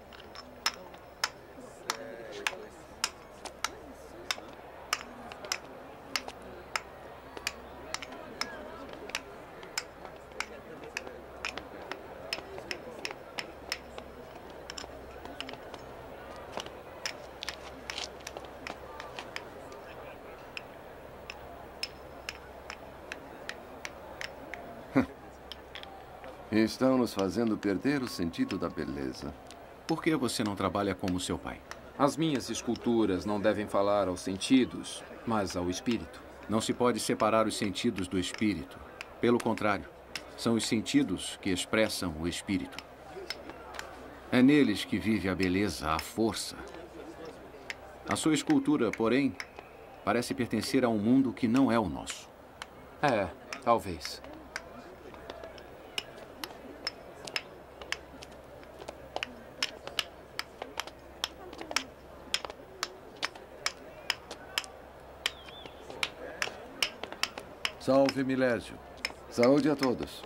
Estão nos fazendo perder o sentido da beleza. Por que você não trabalha como seu pai? As minhas esculturas não devem falar aos sentidos, mas ao espírito. Não se pode separar os sentidos do espírito. Pelo contrário, são os sentidos que expressam o espírito. É neles que vive a beleza, a força. A sua escultura, porém, parece pertencer a um mundo que não é o nosso. É, talvez. Salve, Milésio. Saúde a todos.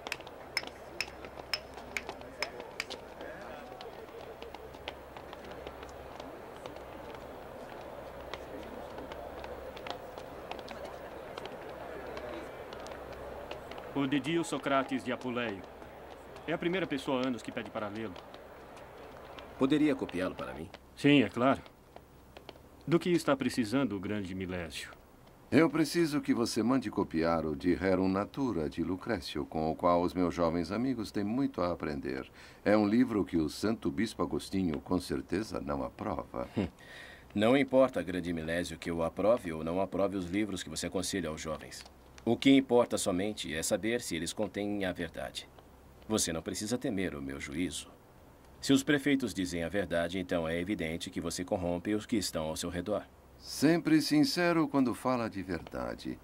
O Didio Socrates de Apuleio. É a primeira pessoa há anos que pede para lê-lo. Poderia copiá-lo para mim? Sim, é claro. Do que está precisando o grande Milésio? Eu preciso que você mande copiar o de Rerum Natura, de Lucrécio, com o qual os meus jovens amigos têm muito a aprender. É um livro que o Santo Bispo Agostinho, com certeza, não aprova. Não importa, grande Milésio, que eu aprove ou não aprove os livros que você aconselha aos jovens. O que importa somente é saber se eles contêm a verdade. Você não precisa temer o meu juízo. Se os prefeitos dizem a verdade, então é evidente que você corrompe os que estão ao seu redor. Sempre sincero quando fala de verdade.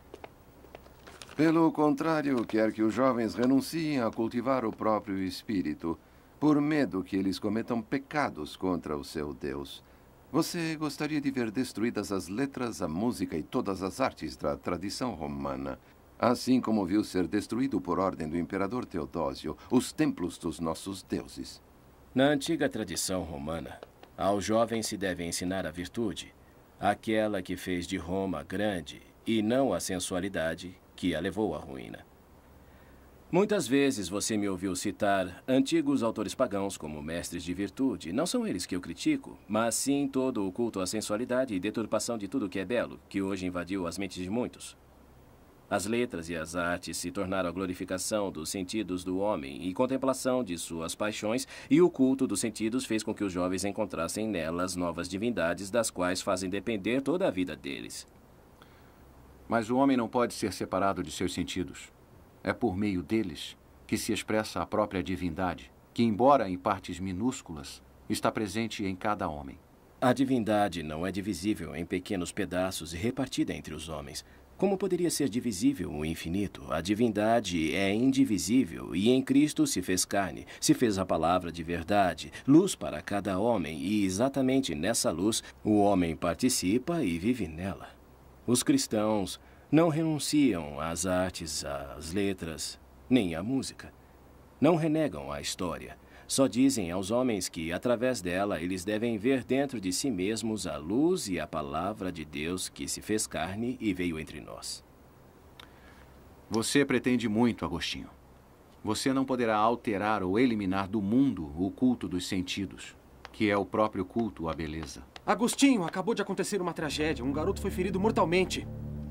Pelo contrário, quer que os jovens renunciem a cultivar o próprio espírito, por medo que eles cometam pecados contra o seu Deus. Você gostaria de ver destruídas as letras, a música e todas as artes da tradição romana, assim como viu ser destruído por ordem do imperador Teodósio os templos dos nossos deuses. Na antiga tradição romana, aos jovens se deve ensinar a virtude, aquela que fez de Roma grande, e não a sensualidade que a levou à ruína. Muitas vezes você me ouviu citar antigos autores pagãos como mestres de virtude. Não são eles que eu critico, mas sim todo o culto à sensualidade e deturpação de tudo que é belo, que hoje invadiu as mentes de muitos. As letras e as artes se tornaram a glorificação dos sentidos do homem e contemplação de suas paixões, e o culto dos sentidos fez com que os jovens encontrassem nelas novas divindades das quais fazem depender toda a vida deles. Mas o homem não pode ser separado de seus sentidos. É por meio deles que se expressa a própria divindade, que, embora em partes minúsculas, está presente em cada homem. A divindade não é divisível em pequenos pedaços e repartida entre os homens. Como poderia ser divisível o infinito? A divindade é indivisível e em Cristo se fez carne, se fez a palavra de verdade, luz para cada homem e exatamente nessa luz o homem participa e vive nela. Os cristãos não renunciam às artes, às letras, nem à música. Não renegam a história. Só dizem aos homens que, através dela, eles devem ver dentro de si mesmos a luz e a palavra de Deus que se fez carne e veio entre nós. Você pretende muito, Agostinho. Você não poderá alterar ou eliminar do mundo o culto dos sentidos, que é o próprio culto à beleza. Agostinho, acabou de acontecer uma tragédia. Um garoto foi ferido mortalmente.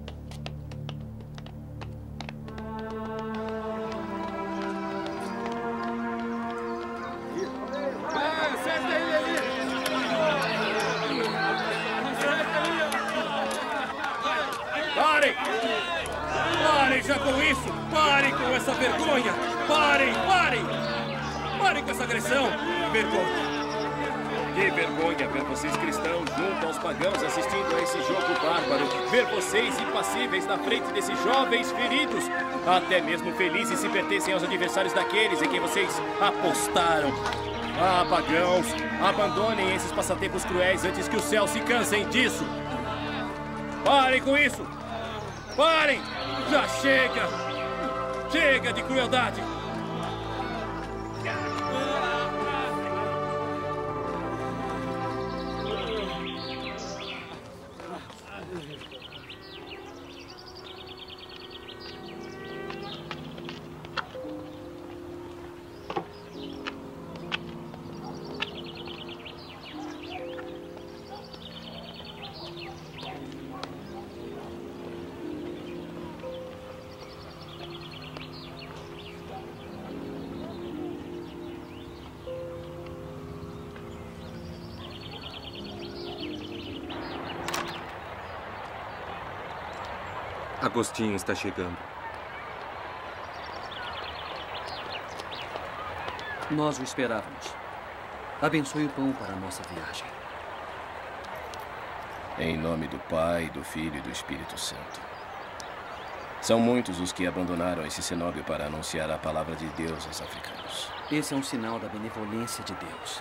Parem! Parem já com isso! Parem com essa vergonha! Parem! Parem! Parem com essa agressão! Vergonha! Que vergonha ver vocês cristãos junto aos pagãos assistindo a esse jogo bárbaro. Ver vocês impassíveis na frente desses jovens feridos. Até mesmo felizes se pertencem aos adversários daqueles em quem vocês apostaram. Ah, pagãos, abandonem esses passatempos cruéis antes que os céus se cansem disso. Parem com isso! Parem! Já chega! Chega de crueldade! Agostinho está chegando. Nós o esperávamos. Abençoe o pão para a nossa viagem. Em nome do Pai, do Filho e do Espírito Santo. São muitos os que abandonaram esse cenóbio para anunciar a palavra de Deus aos africanos. Esse é um sinal da benevolência de Deus.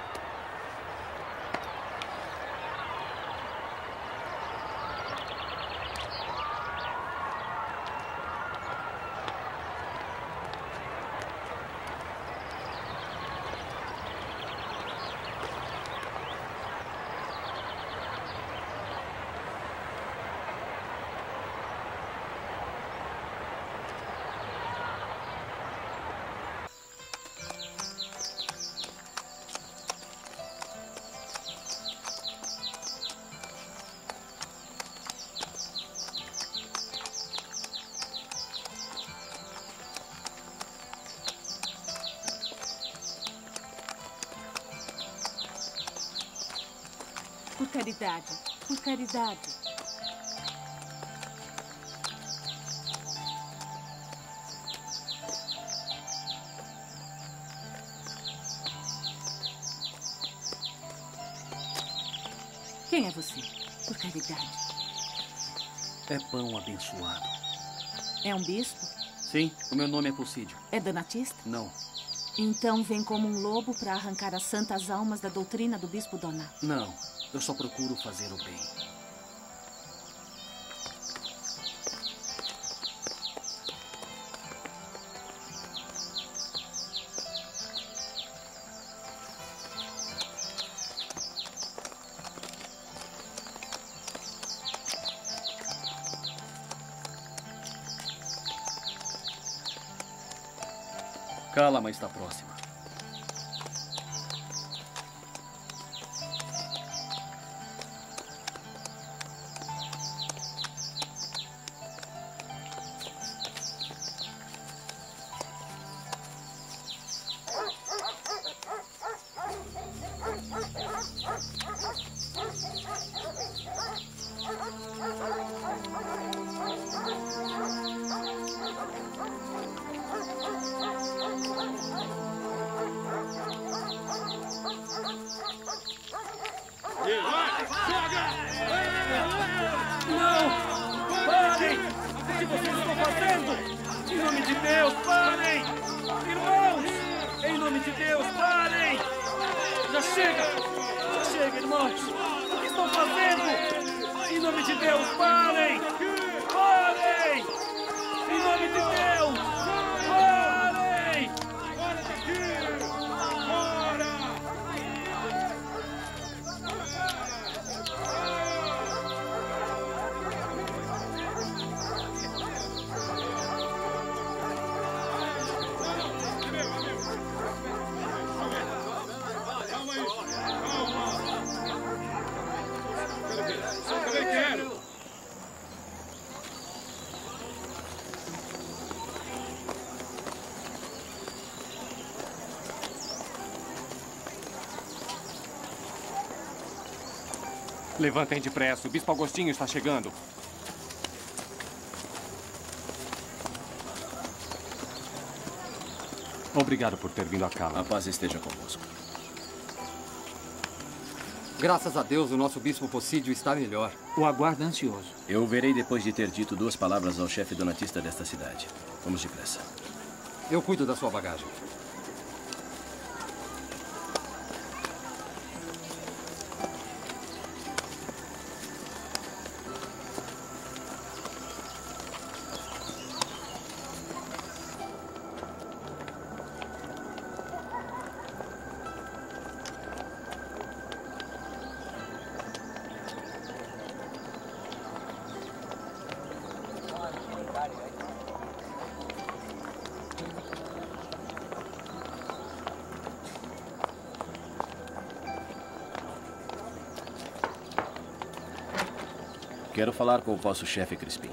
Por caridade, por caridade. Quem é você? Por caridade. É pão abençoado. É um bispo? Sim, o meu nome é Pulsídio. É donatista? Não. Então vem como um lobo para arrancar as santas almas da doutrina do bispo Doná. Não. Eu só procuro fazer o bem. Calma está próxima. nome de Deus, parem! Irmãos! Em nome de Deus, parem! Já chega! Já chega, irmãos! O que estão fazendo? Em nome de Deus, parem! Parem! Em nome de Deus! Parem! Fora daqui! Fora! Levantem depressa, o Bispo Agostinho está chegando. Obrigado por ter vindo a Cala. A paz esteja convosco. Graças a Deus, o nosso bispo Possídio está melhor. O aguarda ansioso. Eu o verei depois de ter dito 2 palavras ao chefe donatista desta cidade. Vamos depressa. Eu cuido da sua bagagem. Quero falar com o vosso chefe, Crispim.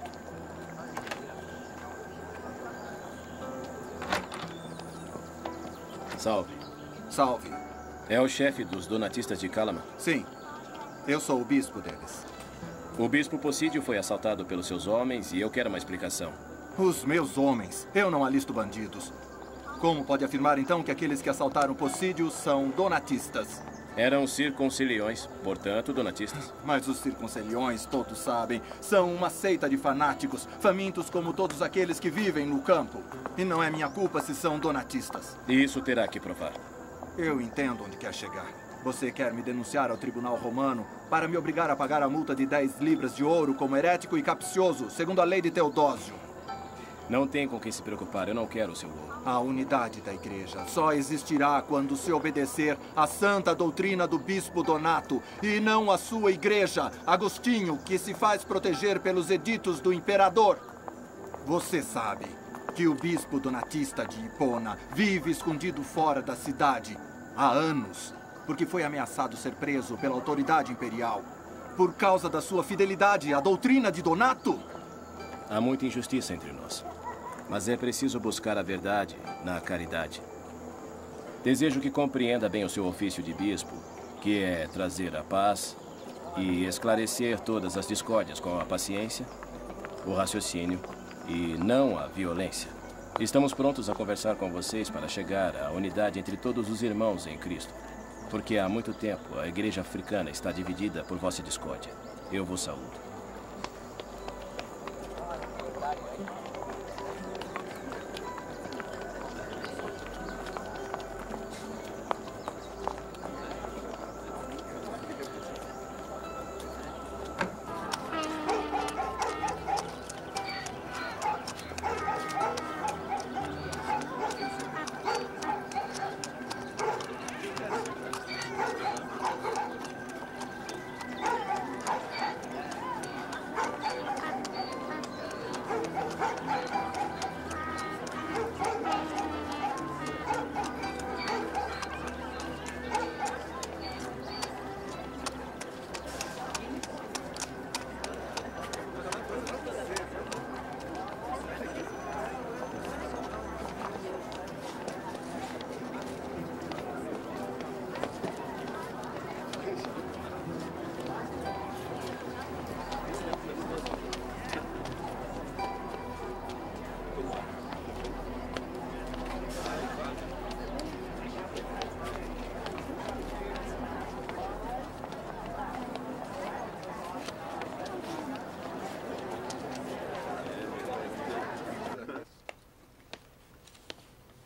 Salve. Salve. É o chefe dos donatistas de Calaman? Sim. Eu sou o bispo deles. O bispo Possídio foi assaltado pelos seus homens e eu quero uma explicação. Os meus homens. Eu não alisto bandidos. Como pode afirmar, então, que aqueles que assaltaram Possídio são donatistas? Eram circunciliões, portanto, donatistas. Mas os circunciliões, todos sabem, são uma seita de fanáticos, famintos como todos aqueles que vivem no campo. E não é minha culpa se são donatistas. Isso terá que provar. Eu entendo onde quer chegar. Você quer me denunciar ao tribunal romano para me obrigar a pagar a multa de 10 libras de ouro como herético e capcioso, segundo a lei de Teodósio. Não tem com quem se preocupar, eu não quero o seu ouro. A unidade da igreja só existirá quando se obedecer à santa doutrina do bispo Donato e não à sua igreja, Agostinho, que se faz proteger pelos editos do imperador. Você sabe que o bispo donatista de Hipona vive escondido fora da cidade há anos, porque foi ameaçado ser preso pela autoridade imperial por causa da sua fidelidade à doutrina de Donato. Há muita injustiça entre nós. Mas é preciso buscar a verdade na caridade. Desejo que compreenda bem o seu ofício de bispo, que é trazer a paz e esclarecer todas as discórdias com a paciência, o raciocínio e não a violência. Estamos prontos a conversar com vocês para chegar à unidade entre todos os irmãos em Cristo, porque há muito tempo a igreja africana está dividida por vossa discórdia. Eu vos saúdo.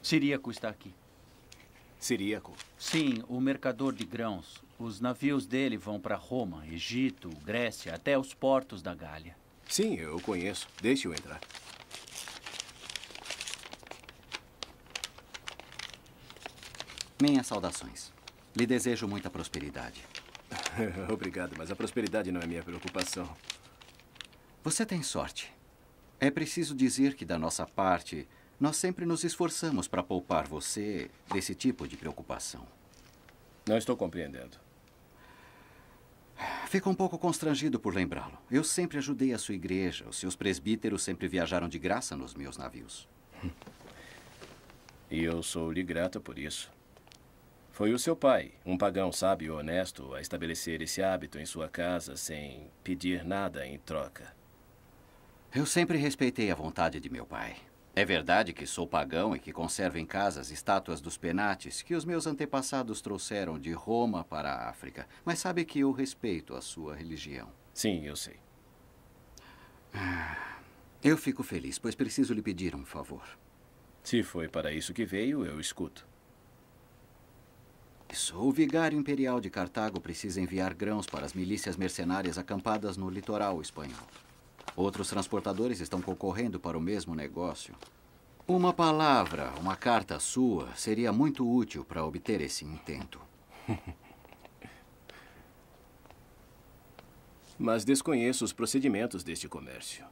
Ciríaco está aqui. Ciríaco? Sim, o mercador de grãos. Os navios dele vão para Roma, Egito, Grécia, até os portos da Gália. Sim, eu o conheço. Deixe-o entrar. Minhas saudações. Lhe desejo muita prosperidade. Obrigado, mas a prosperidade não é minha preocupação. Você tem sorte. É preciso dizer que, da nossa parte, nós sempre nos esforçamos para poupar você desse tipo de preocupação. Não estou compreendendo. Fico um pouco constrangido por lembrá-lo. Eu sempre ajudei a sua igreja. Os seus presbíteros sempre viajaram de graça nos meus navios. E eu sou-lhe grato por isso. Foi o seu pai, um pagão sábio e honesto, a estabelecer esse hábito em sua casa sem pedir nada em troca. Eu sempre respeitei a vontade de meu pai. É verdade que sou pagão e que conservo em casa as estátuas dos penates que os meus antepassados trouxeram de Roma para a África. Mas sabe que eu respeito a sua religião. Sim, eu sei. Eu fico feliz, pois preciso lhe pedir um favor. Se foi para isso que veio, eu escuto. O vigário imperial de Cartago precisa enviar grãos para as milícias mercenárias acampadas no litoral espanhol. Outros transportadores estão concorrendo para o mesmo negócio. Uma palavra, uma carta sua, seria muito útil para obter esse intento. Mas desconheço os procedimentos deste comércio.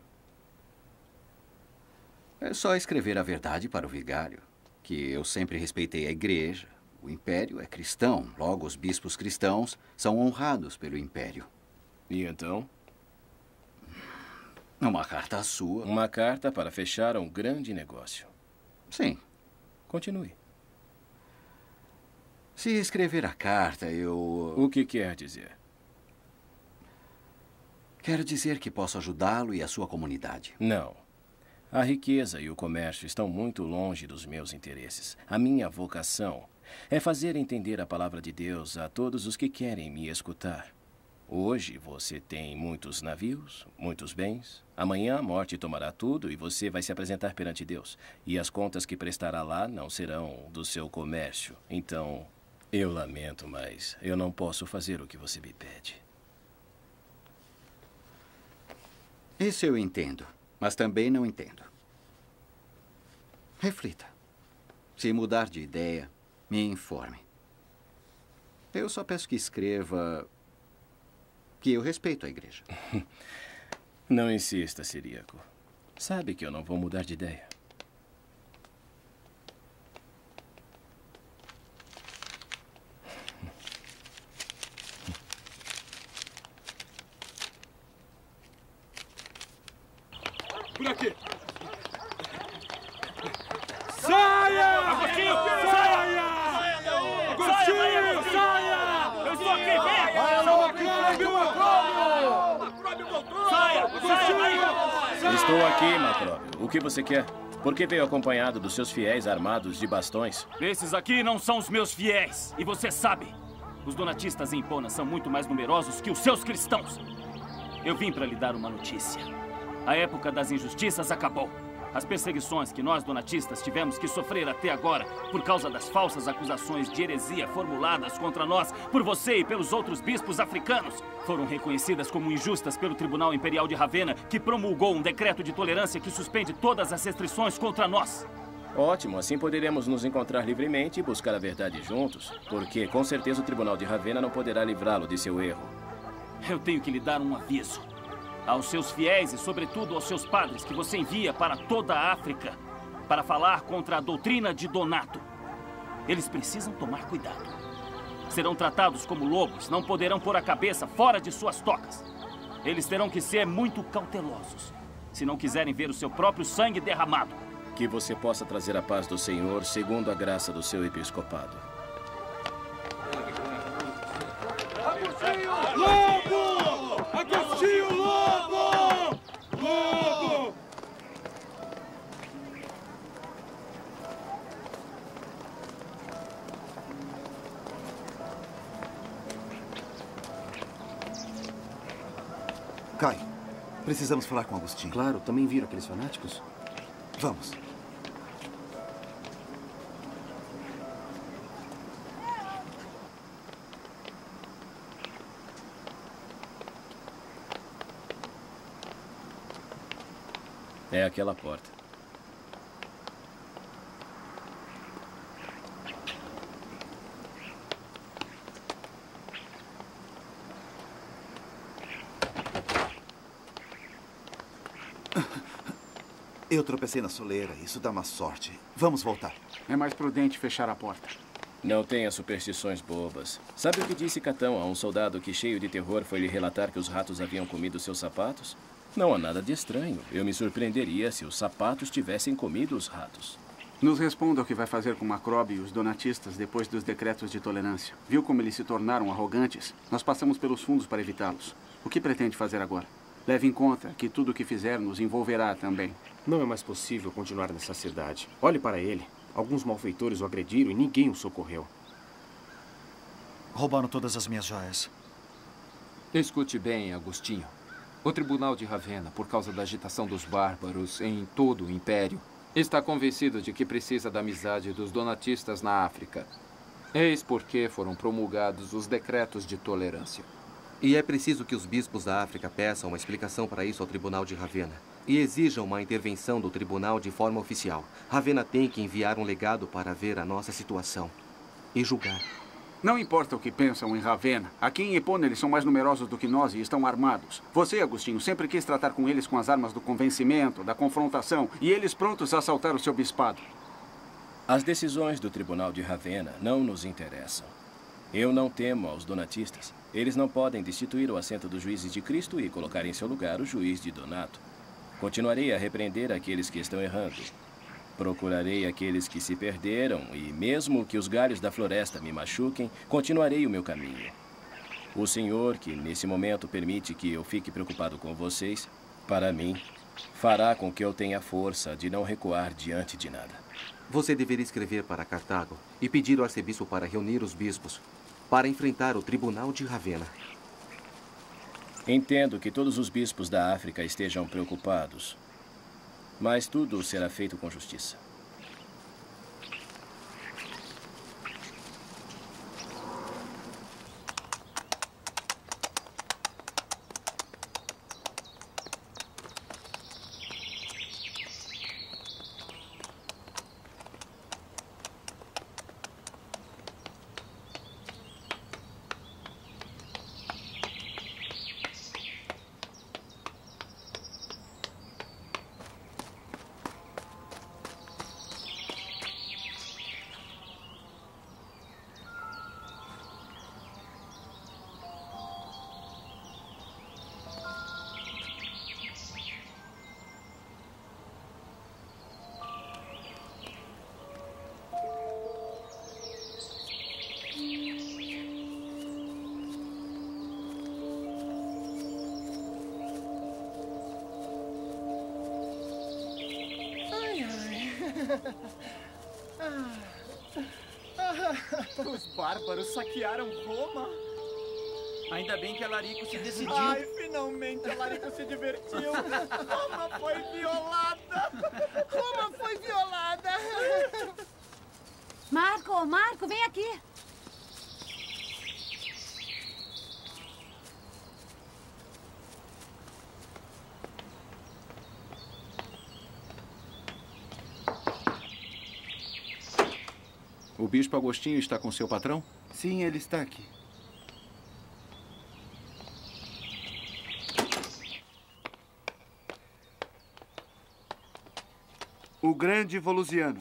É só escrever a verdade para o vigário, que eu sempre respeitei a igreja. O império é cristão, logo os bispos cristãos são honrados pelo império. E então? Uma carta sua. Uma carta para fechar um grande negócio. Sim. Continue. Se escrever a carta, eu... O que quer dizer? Quero dizer que posso ajudá-lo e a sua comunidade. Não. A riqueza e o comércio estão muito longe dos meus interesses. A minha vocação é fazer entender a palavra de Deus a todos os que querem me escutar. Hoje você tem muitos navios, muitos bens. Amanhã a morte tomará tudo e você vai se apresentar perante Deus. E as contas que prestará lá não serão do seu comércio. Então, eu lamento, mas eu não posso fazer o que você me pede. Isso eu entendo, mas também não entendo. Reflita. Se mudar de ideia, me informe. Eu só peço que escreva que eu respeito a igreja. Não insista, Ciríaco. Sabe que eu não vou mudar de ideia. Por aqui! Saia! Agostinho! Saia! Agostinho! Saia! Eu estou aqui! Vem! Estou aqui, Macróbio. O que você quer? Por que veio acompanhado dos seus fiéis armados de bastões? Esses aqui não são os meus fiéis. E você sabe, os donatistas em Hipona são muito mais numerosos que os seus cristãos. Eu vim para lhe dar uma notícia. A época das injustiças acabou. As perseguições que nós donatistas tivemos que sofrer até agora por causa das falsas acusações de heresia formuladas contra nós por você e pelos outros bispos africanos foram reconhecidas como injustas pelo Tribunal Imperial de Ravenna, que promulgou um decreto de tolerância que suspende todas as restrições contra nós. Ótimo, assim poderemos nos encontrar livremente e buscar a verdade juntos, porque com certeza o Tribunal de Ravenna não poderá livrá-lo de seu erro. Eu tenho que lhe dar um aviso. Aos seus fiéis e, sobretudo, aos seus padres que você envia para toda a África para falar contra a doutrina de Donato. Eles precisam tomar cuidado. Serão tratados como lobos, não poderão pôr a cabeça fora de suas tocas. Eles terão que ser muito cautelosos, se não quiserem ver o seu próprio sangue derramado. Que você possa trazer a paz do Senhor segundo a graça do seu episcopado. Lobo! Agostinho Lobo! Lobo! Cai, precisamos falar com Agostinho. Claro, também viram aqueles fanáticos? Vamos. É aquela porta. Eu tropecei na soleira. Isso dá má sorte. Vamos voltar. É mais prudente fechar a porta. Não tenha superstições bobas. Sabe o que disse Catão a um soldado que, cheio de terror, foi lhe relatar que os ratos haviam comido seus sapatos? Não há nada de estranho. Eu me surpreenderia se os sapatos tivessem comido os ratos. Nos responda o que vai fazer com Macrobe e os donatistas depois dos decretos de tolerância. Viu como eles se tornaram arrogantes? Nós passamos pelos fundos para evitá-los. O que pretende fazer agora? Leve em conta que tudo o que fizer nos envolverá também. Não é mais possível continuar nessa cidade. Olhe para ele. Alguns malfeitores o agrediram e ninguém o socorreu. Roubaram todas as minhas joias. Escute bem, Agostinho. O Tribunal de Ravenna, por causa da agitação dos bárbaros em todo o Império, está convencido de que precisa da amizade dos donatistas na África. Eis porque foram promulgados os decretos de tolerância. E é preciso que os bispos da África peçam uma explicação para isso ao Tribunal de Ravenna. E exijam uma intervenção do tribunal de forma oficial. Ravenna tem que enviar um legado para ver a nossa situação e julgar. Não importa o que pensam em Ravenna. Aqui em Epona eles são mais numerosos do que nós e estão armados. Você, Agostinho, sempre quis tratar com eles com as armas do convencimento, da confrontação, e eles prontos a assaltar o seu bispado. As decisões do Tribunal de Ravenna não nos interessam. Eu não temo aos donatistas. Eles não podem destituir o assento dos juízes de Cristo e colocar em seu lugar o juiz de Donato. Continuarei a repreender aqueles que estão errando. Procurarei aqueles que se perderam e, mesmo que os galhos da floresta me machuquem, continuarei o meu caminho. O Senhor, que nesse momento permite que eu fique preocupado com vocês, para mim, fará com que eu tenha força de não recuar diante de nada. Você deveria escrever para Cartago e pedir ao arcebispo para reunir os bispos para enfrentar o Tribunal de Ravenna. Entendo que todos os bispos da África estejam preocupados, mas tudo será feito com justiça. Os bárbaros saquearam Roma? Ainda bem que Alarico se decidiu. Ai, finalmente Alarico se divertiu. Roma foi violada. Roma foi violada. Marco, vem aqui. O bispo Agostinho está com seu patrão? Sim, ele está aqui. O grande Volusiano.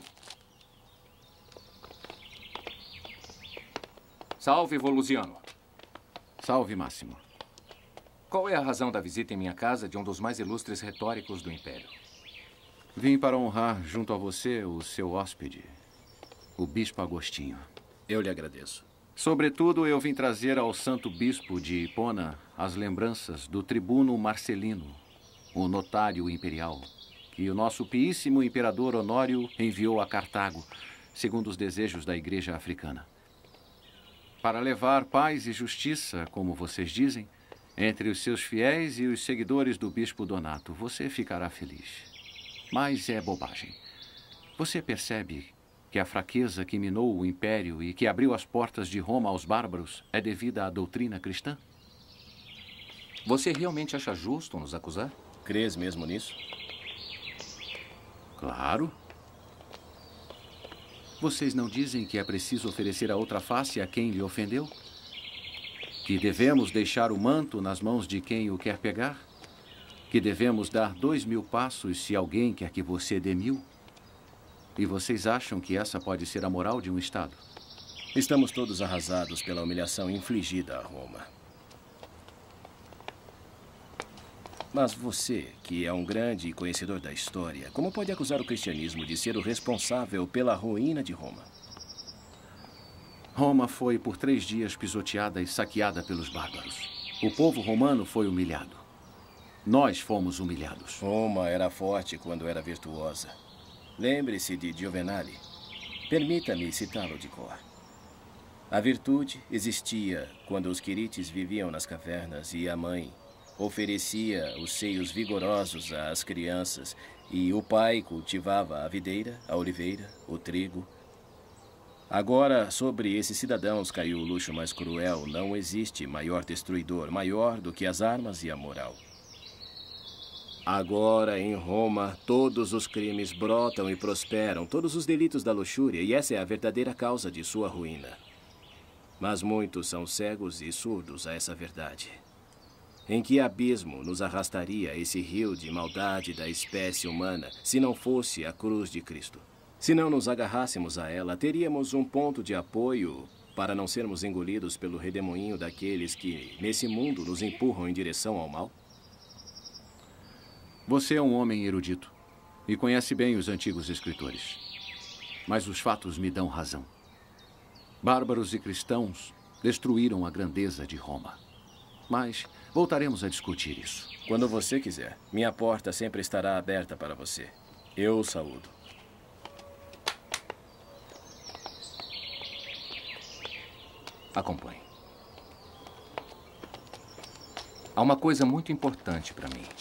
Salve, Volusiano. Salve, Máximo. Qual é a razão da visita em minha casa de um dos mais ilustres retóricos do Império? Vim para honrar junto a você o seu hóspede, o bispo Agostinho. Eu lhe agradeço. Sobretudo, eu vim trazer ao santo bispo de Hipona as lembranças do tribuno Marcelino, o notário imperial, que o nosso piíssimo imperador Honório enviou a Cartago, segundo os desejos da igreja africana. Para levar paz e justiça, como vocês dizem, entre os seus fiéis e os seguidores do bispo Donato, você ficará feliz. Mas é bobagem. Você percebe que a fraqueza que minou o império e que abriu as portas de Roma aos bárbaros é devida à doutrina cristã? Você realmente acha justo nos acusar? Crês mesmo nisso? Claro. Vocês não dizem que é preciso oferecer a outra face a quem lhe ofendeu? Que devemos deixar o manto nas mãos de quem o quer pegar? Que devemos dar 2000 passos se alguém quer que você dê 1000? E vocês acham que essa pode ser a moral de um Estado? Estamos todos arrasados pela humilhação infligida a Roma. Mas você, que é um grande conhecedor da história, como pode acusar o cristianismo de ser o responsável pela ruína de Roma? Roma foi por 3 dias pisoteada e saqueada pelos bárbaros. O povo romano foi humilhado. Nós fomos humilhados. Roma era forte quando era virtuosa. Lembre-se de Giovenale. Permita-me citá-lo de cor. A virtude existia quando os quirites viviam nas cavernas e a mãe oferecia os seios vigorosos às crianças e o pai cultivava a videira, a oliveira, o trigo. Agora, sobre esses cidadãos caiu o luxo mais cruel. Não existe maior destruidor, maior do que as armas e a moral. Agora, em Roma, todos os crimes brotam e prosperam, todos os delitos da luxúria, e essa é a verdadeira causa de sua ruína. Mas muitos são cegos e surdos a essa verdade. Em que abismo nos arrastaria esse rio de maldade da espécie humana se não fosse a cruz de Cristo? Se não nos agarrássemos a ela, teríamos um ponto de apoio para não sermos engolidos pelo redemoinho daqueles que, nesse mundo, nos empurram em direção ao mal? Você é um homem erudito e conhece bem os antigos escritores. Mas os fatos me dão razão. Bárbaros e cristãos destruíram a grandeza de Roma. Mas voltaremos a discutir isso. Quando você quiser. Minha porta sempre estará aberta para você. Eu o saúdo. Acompanhe. Há uma coisa muito importante para mim.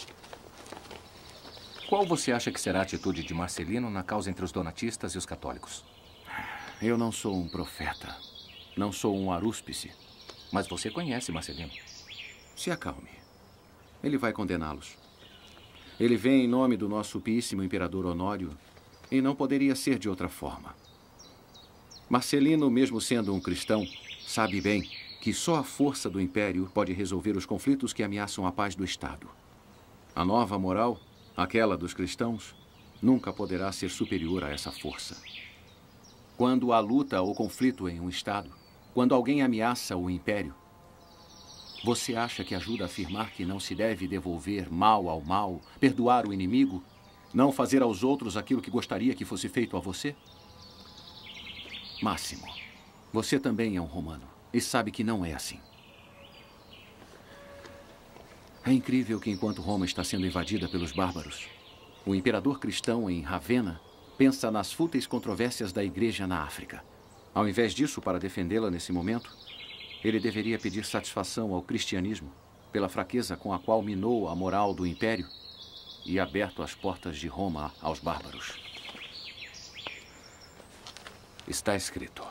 Qual você acha que será a atitude de Marcelino na causa entre os donatistas e os católicos? Eu não sou um profeta. Não sou um arúspice. Mas você conhece Marcelino. Se acalme. Ele vai condená-los. Ele vem em nome do nosso piíssimo imperador Honório e não poderia ser de outra forma. Marcelino, mesmo sendo um cristão, sabe bem que só a força do império pode resolver os conflitos que ameaçam a paz do Estado. A nova moral, aquela dos cristãos, nunca poderá ser superior a essa força. Quando há luta ou conflito em um Estado, quando alguém ameaça o império, você acha que ajuda a afirmar que não se deve devolver mal ao mal, perdoar o inimigo, não fazer aos outros aquilo que gostaria que fosse feito a você? Máximo, você também é um romano e sabe que não é assim. É incrível que enquanto Roma está sendo invadida pelos bárbaros, o imperador cristão em Ravenna pensa nas fúteis controvérsias da igreja na África. Ao invés disso, para defendê-la nesse momento, ele deveria pedir satisfação ao cristianismo pela fraqueza com a qual minou a moral do império e aberto as portas de Roma aos bárbaros. Está escrito: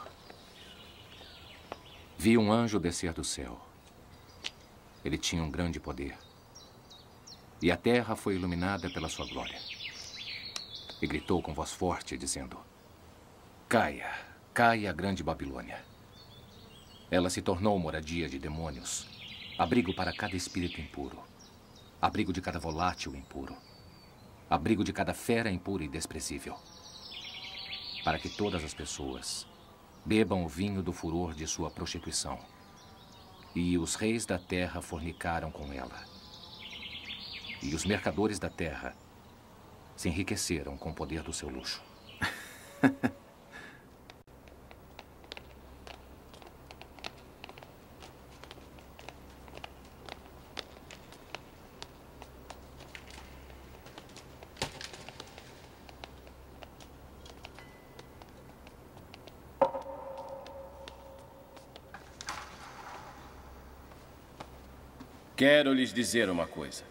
vi um anjo descer do céu. Ele tinha um grande poder. E a terra foi iluminada pela sua glória. E gritou com voz forte, dizendo: caia, caia a grande Babilônia. Ela se tornou moradia de demônios, abrigo para cada espírito impuro, abrigo de cada volátil impuro, abrigo de cada fera impura e desprezível, para que todas as pessoas bebam o vinho do furor de sua prostituição. E os reis da terra fornicaram com ela. E os mercadores da terra se enriqueceram com o poder do seu luxo. Quero lhes dizer uma coisa.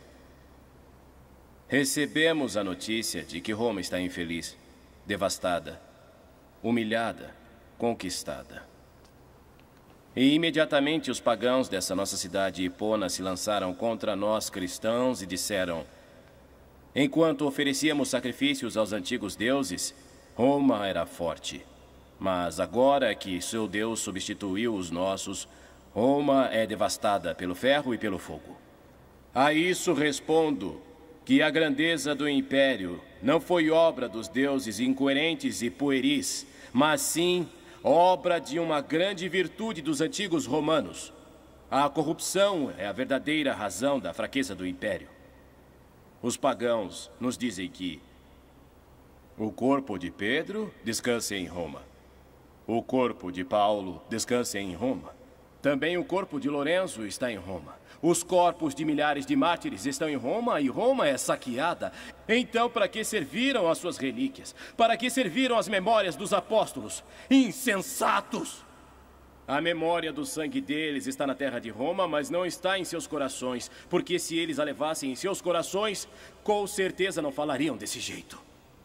Recebemos a notícia de que Roma está infeliz, devastada, humilhada, conquistada. E imediatamente os pagãos dessa nossa cidade hipona se lançaram contra nós cristãos e disseram: Enquanto oferecíamos sacrifícios aos antigos deuses, Roma era forte. Mas agora que seu Deus substituiu os nossos, Roma é devastada pelo ferro e pelo fogo. A isso respondo que a grandeza do império não foi obra dos deuses incoerentes e pueris, mas sim obra de uma grande virtude dos antigos romanos. A corrupção é a verdadeira razão da fraqueza do império. Os pagãos nos dizem que o corpo de Pedro descansa em Roma. O corpo de Paulo descansa em Roma. Também o corpo de Lourenço está em Roma. Os corpos de milhares de mártires estão em Roma e Roma é saqueada. Então, para que serviram as suas relíquias? Para que serviram as memórias dos apóstolos? Insensatos! A memória do sangue deles está na terra de Roma, mas não está em seus corações, porque se eles a levassem em seus corações, com certeza não falariam desse jeito.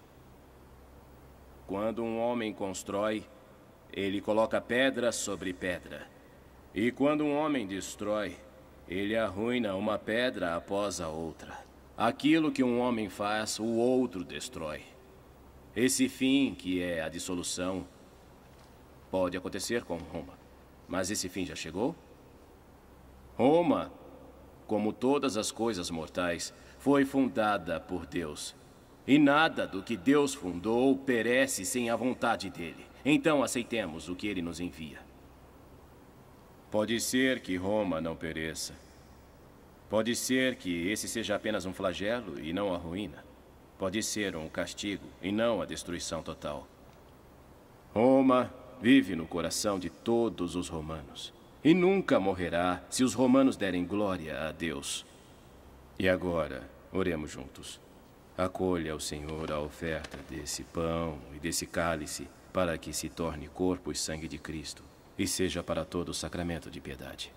Quando um homem constrói, ele coloca pedra sobre pedra. E quando um homem destrói, ele arruína uma pedra após a outra. Aquilo que um homem faz, o outro destrói. Esse fim, que é a dissolução, pode acontecer com Roma. Mas esse fim já chegou? Roma, como todas as coisas mortais, foi fundada por Deus. E nada do que Deus fundou perece sem a vontade dele. Então aceitemos o que ele nos envia. Pode ser que Roma não pereça. Pode ser que esse seja apenas um flagelo e não a ruína. Pode ser um castigo e não a destruição total. Roma vive no coração de todos os romanos. E nunca morrerá se os romanos derem glória a Deus. E agora, oremos juntos. Acolha ao Senhor a oferta desse pão e desse cálice, para que se torne corpo e sangue de Cristo, e seja para todo o sacramento de piedade.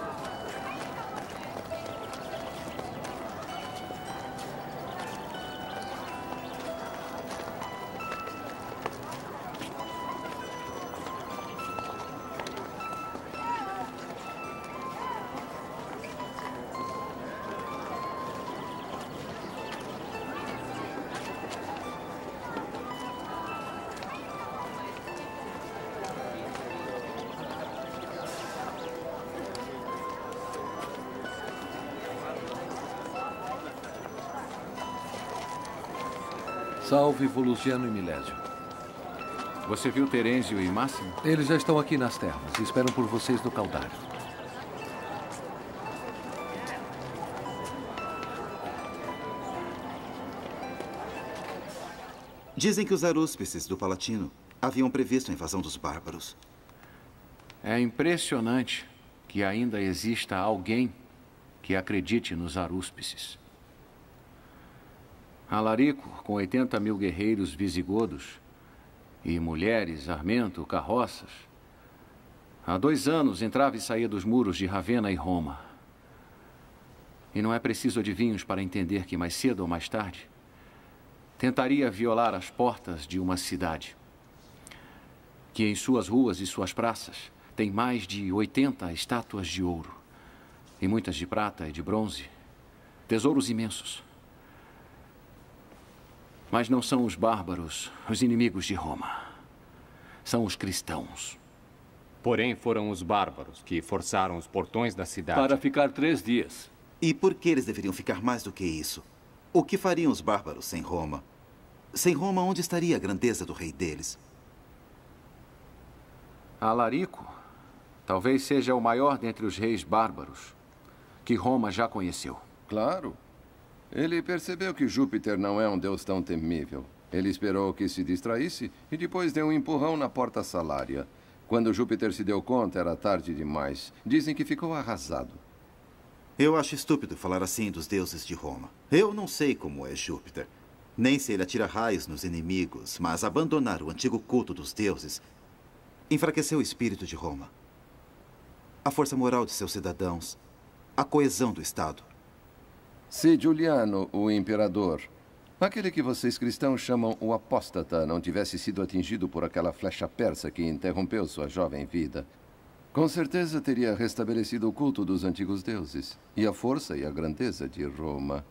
Salve Volusiano e Milésio. Você viu Terêncio e Máximo? Eles já estão aqui nas termas e esperam por vocês no Caldário. Dizem que os arúspices do Palatino haviam previsto a invasão dos bárbaros. É impressionante que ainda exista alguém que acredite nos arúspices. Alarico, com 80 mil guerreiros visigodos e mulheres, armento, carroças, há 2 anos entrava e saía dos muros de Ravenna e Roma. E não é preciso adivinhos para entender que mais cedo ou mais tarde tentaria violar as portas de uma cidade que em suas ruas e suas praças tem mais de 80 estátuas de ouro e muitas de prata e de bronze, tesouros imensos. Mas não são os bárbaros os inimigos de Roma. São os cristãos. Porém, foram os bárbaros que forçaram os portões da cidade. Para ficar 3 dias. E por que eles deveriam ficar mais do que isso? O que fariam os bárbaros sem Roma? Sem Roma, onde estaria a grandeza do rei deles? Alarico talvez seja o maior dentre os reis bárbaros que Roma já conheceu. Claro. Ele percebeu que Júpiter não é um deus tão temível. Ele esperou que se distraísse e depois deu um empurrão na porta salária. Quando Júpiter se deu conta, era tarde demais. Dizem que ficou arrasado. Eu acho estúpido falar assim dos deuses de Roma. Eu não sei como é Júpiter. Nem se ele atira raios nos inimigos, mas abandonar o antigo culto dos deuses enfraqueceu o espírito de Roma. A força moral de seus cidadãos, a coesão do Estado. Se Juliano, o imperador, aquele que vocês cristãos chamam o apóstata, não tivesse sido atingido por aquela flecha persa que interrompeu sua jovem vida, com certeza teria restabelecido o culto dos antigos deuses e a força e a grandeza de Roma.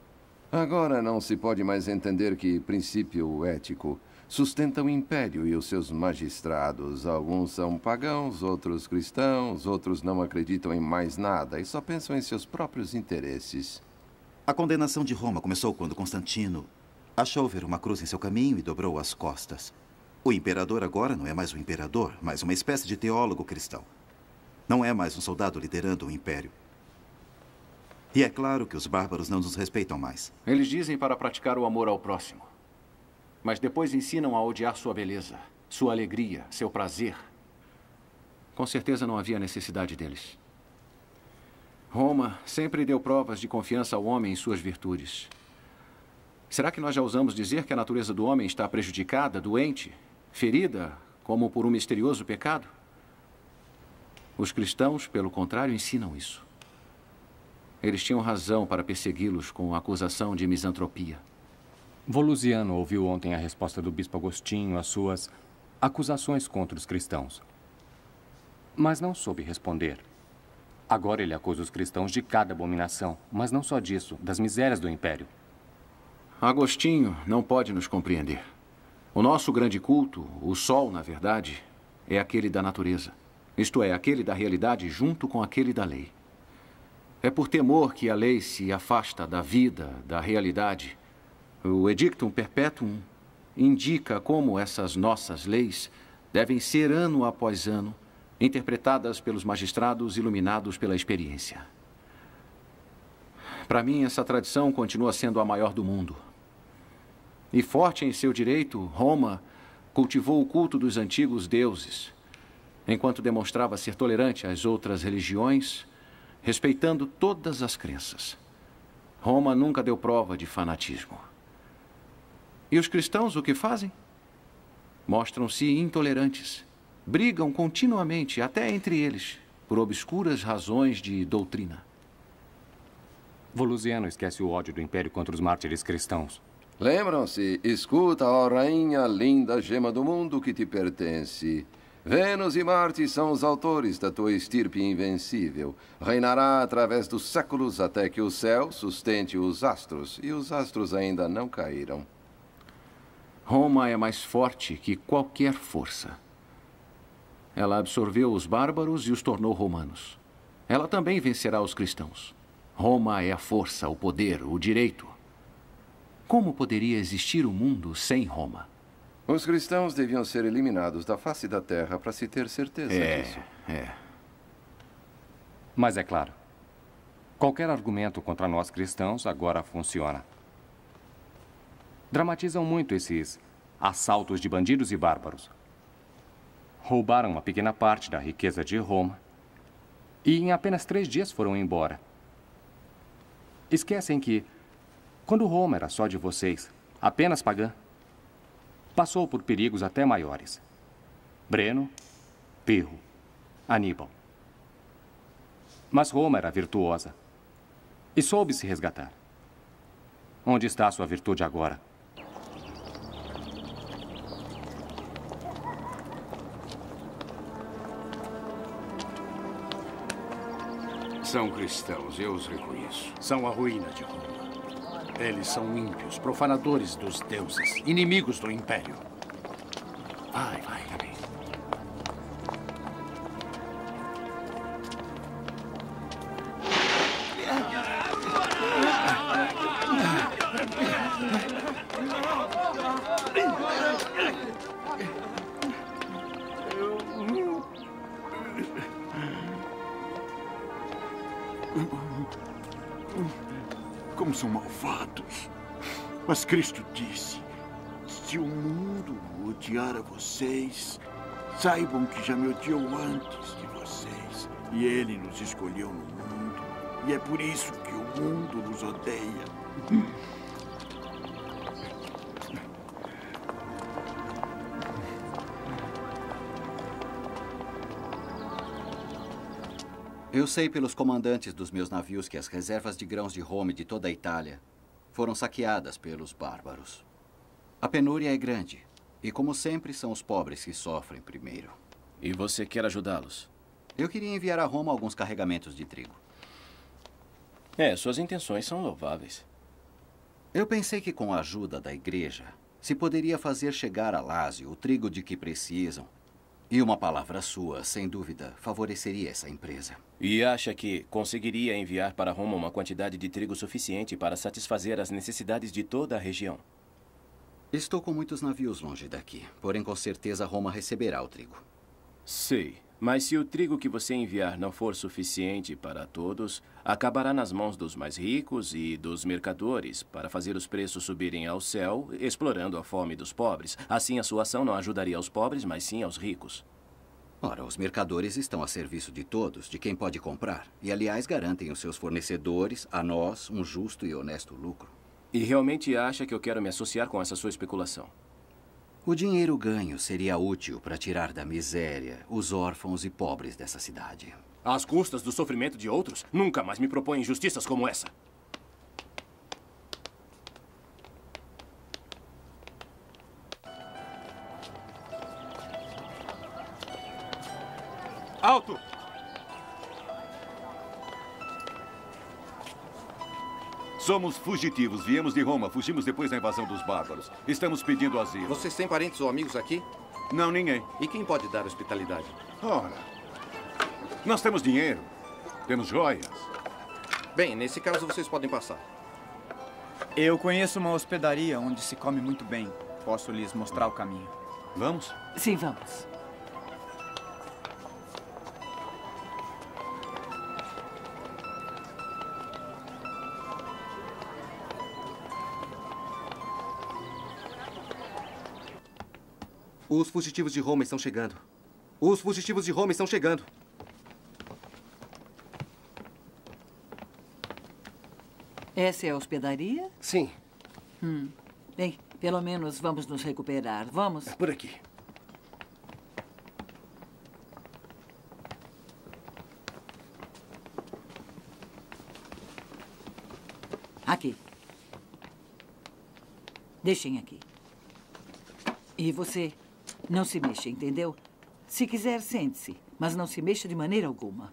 Agora não se pode mais entender que princípio ético sustenta o império e os seus magistrados. Alguns são pagãos, outros cristãos, outros não acreditam em mais nada e só pensam em seus próprios interesses. A condenação de Roma começou quando Constantino achou ver uma cruz em seu caminho e dobrou as costas. O imperador agora não é mais um imperador, mas uma espécie de teólogo cristão. Não é mais um soldado liderando o império. E é claro que os bárbaros não nos respeitam mais. Eles dizem para praticar o amor ao próximo. Mas depois ensinam a odiar sua beleza, sua alegria, seu prazer. Com certeza não havia necessidade deles. Roma sempre deu provas de confiança ao homem em suas virtudes. Será que nós já ousamos dizer que a natureza do homem está prejudicada, doente, ferida, como por um misterioso pecado? Os cristãos, pelo contrário, ensinam isso. Eles tinham razão para persegui-los com a acusação de misantropia. Volusiano ouviu ontem a resposta do bispo Agostinho às suas acusações contra os cristãos. Mas não soube responder. Agora ele acusa os cristãos de cada abominação, mas não só disso, das misérias do império. Agostinho não pode nos compreender. O nosso grande culto, o sol, na verdade, é aquele da natureza. Isto é, aquele da realidade junto com aquele da lei. É por temor que a lei se afasta da vida, da realidade. O Edictum Perpetuum indica como essas nossas leis devem ser, ano após ano, interpretadas pelos magistrados iluminados pela experiência. Para mim, essa tradição continua sendo a maior do mundo. E forte em seu direito, Roma cultivou o culto dos antigos deuses, enquanto demonstrava ser tolerante às outras religiões, respeitando todas as crenças. Roma nunca deu prova de fanatismo. E os cristãos o que fazem? Mostram-se intolerantes. Brigam continuamente, até entre eles, por obscuras razões de doutrina. Volusiano esquece o ódio do império contra os mártires cristãos. Lembram-se? Escuta, ó rainha, linda gema do mundo que te pertence. Vênus e Marte são os autores da tua estirpe invencível. Reinará através dos séculos até que o céu sustente os astros, e os astros ainda não caíram. Roma é mais forte que qualquer força. Ela absorveu os bárbaros e os tornou romanos. Ela também vencerá os cristãos. Roma é a força, o poder, o direito. Como poderia existir o mundo sem Roma? Os cristãos deviam ser eliminados da face da terra para se ter certeza disso. Mas é claro, qualquer argumento contra nós cristãos agora funciona. Dramatizam muito esses assaltos de bandidos e bárbaros. Roubaram uma pequena parte da riqueza de Roma e em apenas 3 dias foram embora. Esquecem que, quando Roma era só de vocês, apenas pagã, passou por perigos até maiores. Breno, Pirro, Aníbal. Mas Roma era virtuosa e soube se resgatar. Onde está a sua virtude agora? São cristãos, eu os reconheço. São a ruína de Roma. Eles são ímpios, profanadores dos deuses, inimigos do império. Vai, Gabi. Como são malvados. Mas Cristo disse, se o mundo odiar a vocês, saibam que já me odiou antes de vocês. E ele nos escolheu no mundo. E é por isso que o mundo nos odeia. Eu sei pelos comandantes dos meus navios que as reservas de grãos de Roma e de toda a Itália foram saqueadas pelos bárbaros. A penúria é grande e, como sempre, são os pobres que sofrem primeiro. E você quer ajudá-los? Eu queria enviar a Roma alguns carregamentos de trigo. Suas intenções são louváveis. Eu pensei que com a ajuda da igreja, se poderia fazer chegar a Lásio o trigo de que precisam. E uma palavra sua, sem dúvida, favoreceria essa empresa. E acha que conseguiria enviar para Roma uma quantidade de trigo suficiente para satisfazer as necessidades de toda a região? Estou com muitos navios longe daqui, porém com certeza Roma receberá o trigo. Sei, mas se o trigo que você enviar não for suficiente para todos, acabará nas mãos dos mais ricos e dos mercadores para fazer os preços subirem ao céu, explorando a fome dos pobres. Assim, a sua ação não ajudaria aos pobres, mas sim aos ricos. Ora, os mercadores estão a serviço de todos, de quem pode comprar. E, aliás, garantem aos seus fornecedores, a nós, um justo e honesto lucro. E realmente acha que eu quero me associar com essa sua especulação? O dinheiro ganho seria útil para tirar da miséria os órfãos e pobres dessa cidade. Às custas do sofrimento de outros? Nunca mais me proponho injustiças como essa. Alto! Somos fugitivos. Viemos de Roma. Fugimos depois da invasão dos bárbaros. Estamos pedindo asilo. Vocês têm parentes ou amigos aqui? Não, ninguém. E quem pode dar hospitalidade? Ora, nós temos dinheiro. Temos joias. Bem, nesse caso vocês podem passar. Eu conheço uma hospedaria onde se come muito bem. Posso lhes mostrar o caminho. Vamos? Sim, vamos. Os fugitivos de Roma estão chegando. Os fugitivos de Roma estão chegando. Essa é a hospedaria? Sim. Bem, pelo menos vamos nos recuperar. Vamos? Por aqui. Aqui. Deixem aqui. E você, não se mexa, entendeu? Se quiser, sente-se, mas não se mexa de maneira alguma.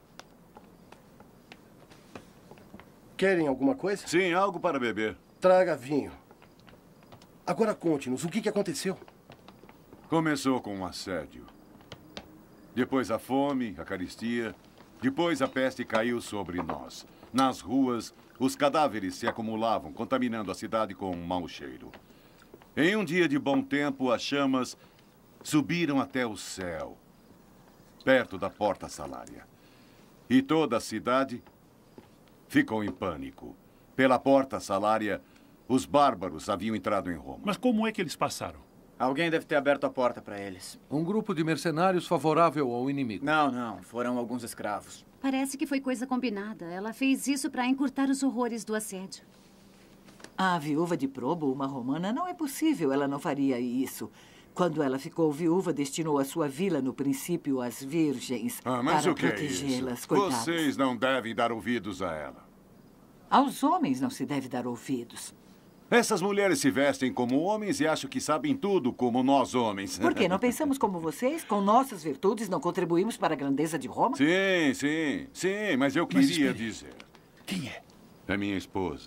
Querem alguma coisa? Sim, algo para beber. Traga vinho. Agora conte-nos, o que aconteceu? Começou com um assédio. Depois a fome, a carestia. Depois a peste caiu sobre nós. Nas ruas, os cadáveres se acumulavam, contaminando a cidade com um mau cheiro. Em um dia de bom tempo, as chamas subiram até o céu, perto da Porta Salária. E toda a cidade ficou em pânico. Pela Porta Salária, os bárbaros haviam entrado em Roma. Mas como é que eles passaram? Alguém deve ter aberto a porta para eles. Um grupo de mercenários favorável ao inimigo. Não. Foram alguns escravos. Parece que foi coisa combinada. Ela fez isso para encurtar os horrores do assédio. A viúva de Probo, uma romana, não é possível. Ela não faria isso. Quando ela ficou viúva, destinou a sua vila, no princípio, às virgens, mas para o que é protegê-las. isso? Coitadas. Vocês não devem dar ouvidos a ela. Aos homens não se deve dar ouvidos. Essas mulheres se vestem como homens e acham que sabem tudo como nós homens. Por quê? Não pensamos como vocês? Com nossas virtudes não contribuímos para a grandeza de Roma? Sim, mas eu queria dizer. Quem é? É minha esposa.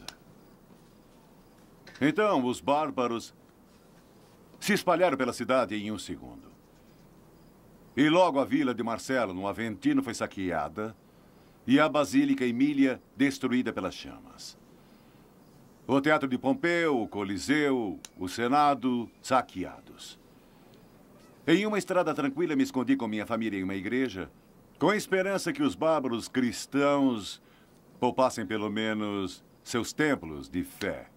Então, os bárbaros se espalharam pela cidade em um segundo. E logo a vila de Marcelo, no Aventino, foi saqueada e a Basílica Emília destruída pelas chamas. O Teatro de Pompeu, o Coliseu, o Senado, saqueados. Em uma estrada tranquila, me escondi com minha família em uma igreja, com a esperança que os bárbaros cristãos poupassem pelo menos seus templos de fé.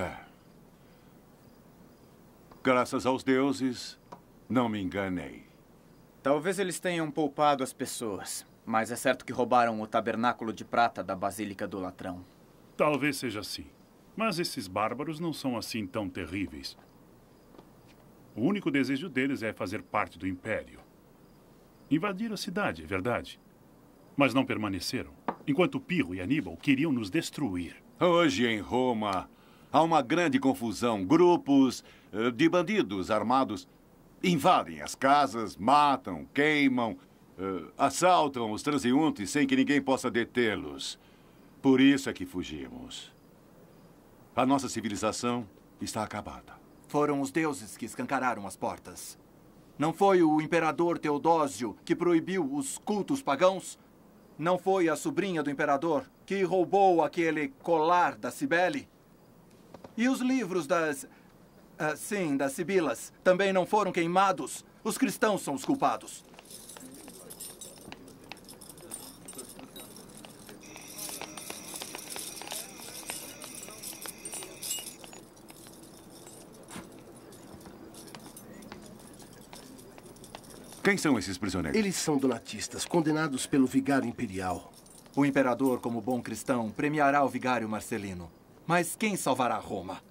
Graças aos deuses, não me enganei. Talvez eles tenham poupado as pessoas, mas é certo que roubaram o tabernáculo de prata da Basílica do Latrão. Talvez seja assim. Mas esses bárbaros não são assim tão terríveis. O único desejo deles é fazer parte do Império. Invadiram a cidade, é verdade. Mas não permaneceram, enquanto Pirro e Aníbal queriam nos destruir. Hoje, em Roma, há uma grande confusão. Grupos de bandidos armados invadem as casas, matam, queimam, assaltam os transeuntes sem que ninguém possa detê-los. Por isso é que fugimos. A nossa civilização está acabada. Foram os deuses que escancararam as portas. Não foi o imperador Teodósio que proibiu os cultos pagãos? Não foi a sobrinha do imperador que roubou aquele colar da Cibele? E os livros das Sibilas também não foram queimados? Os cristãos são os culpados. Quem são esses prisioneiros? Eles são donatistas, condenados pelo vigário imperial. O imperador, como bom cristão, premiará o vigário Marcelino. Mas quem salvará Roma?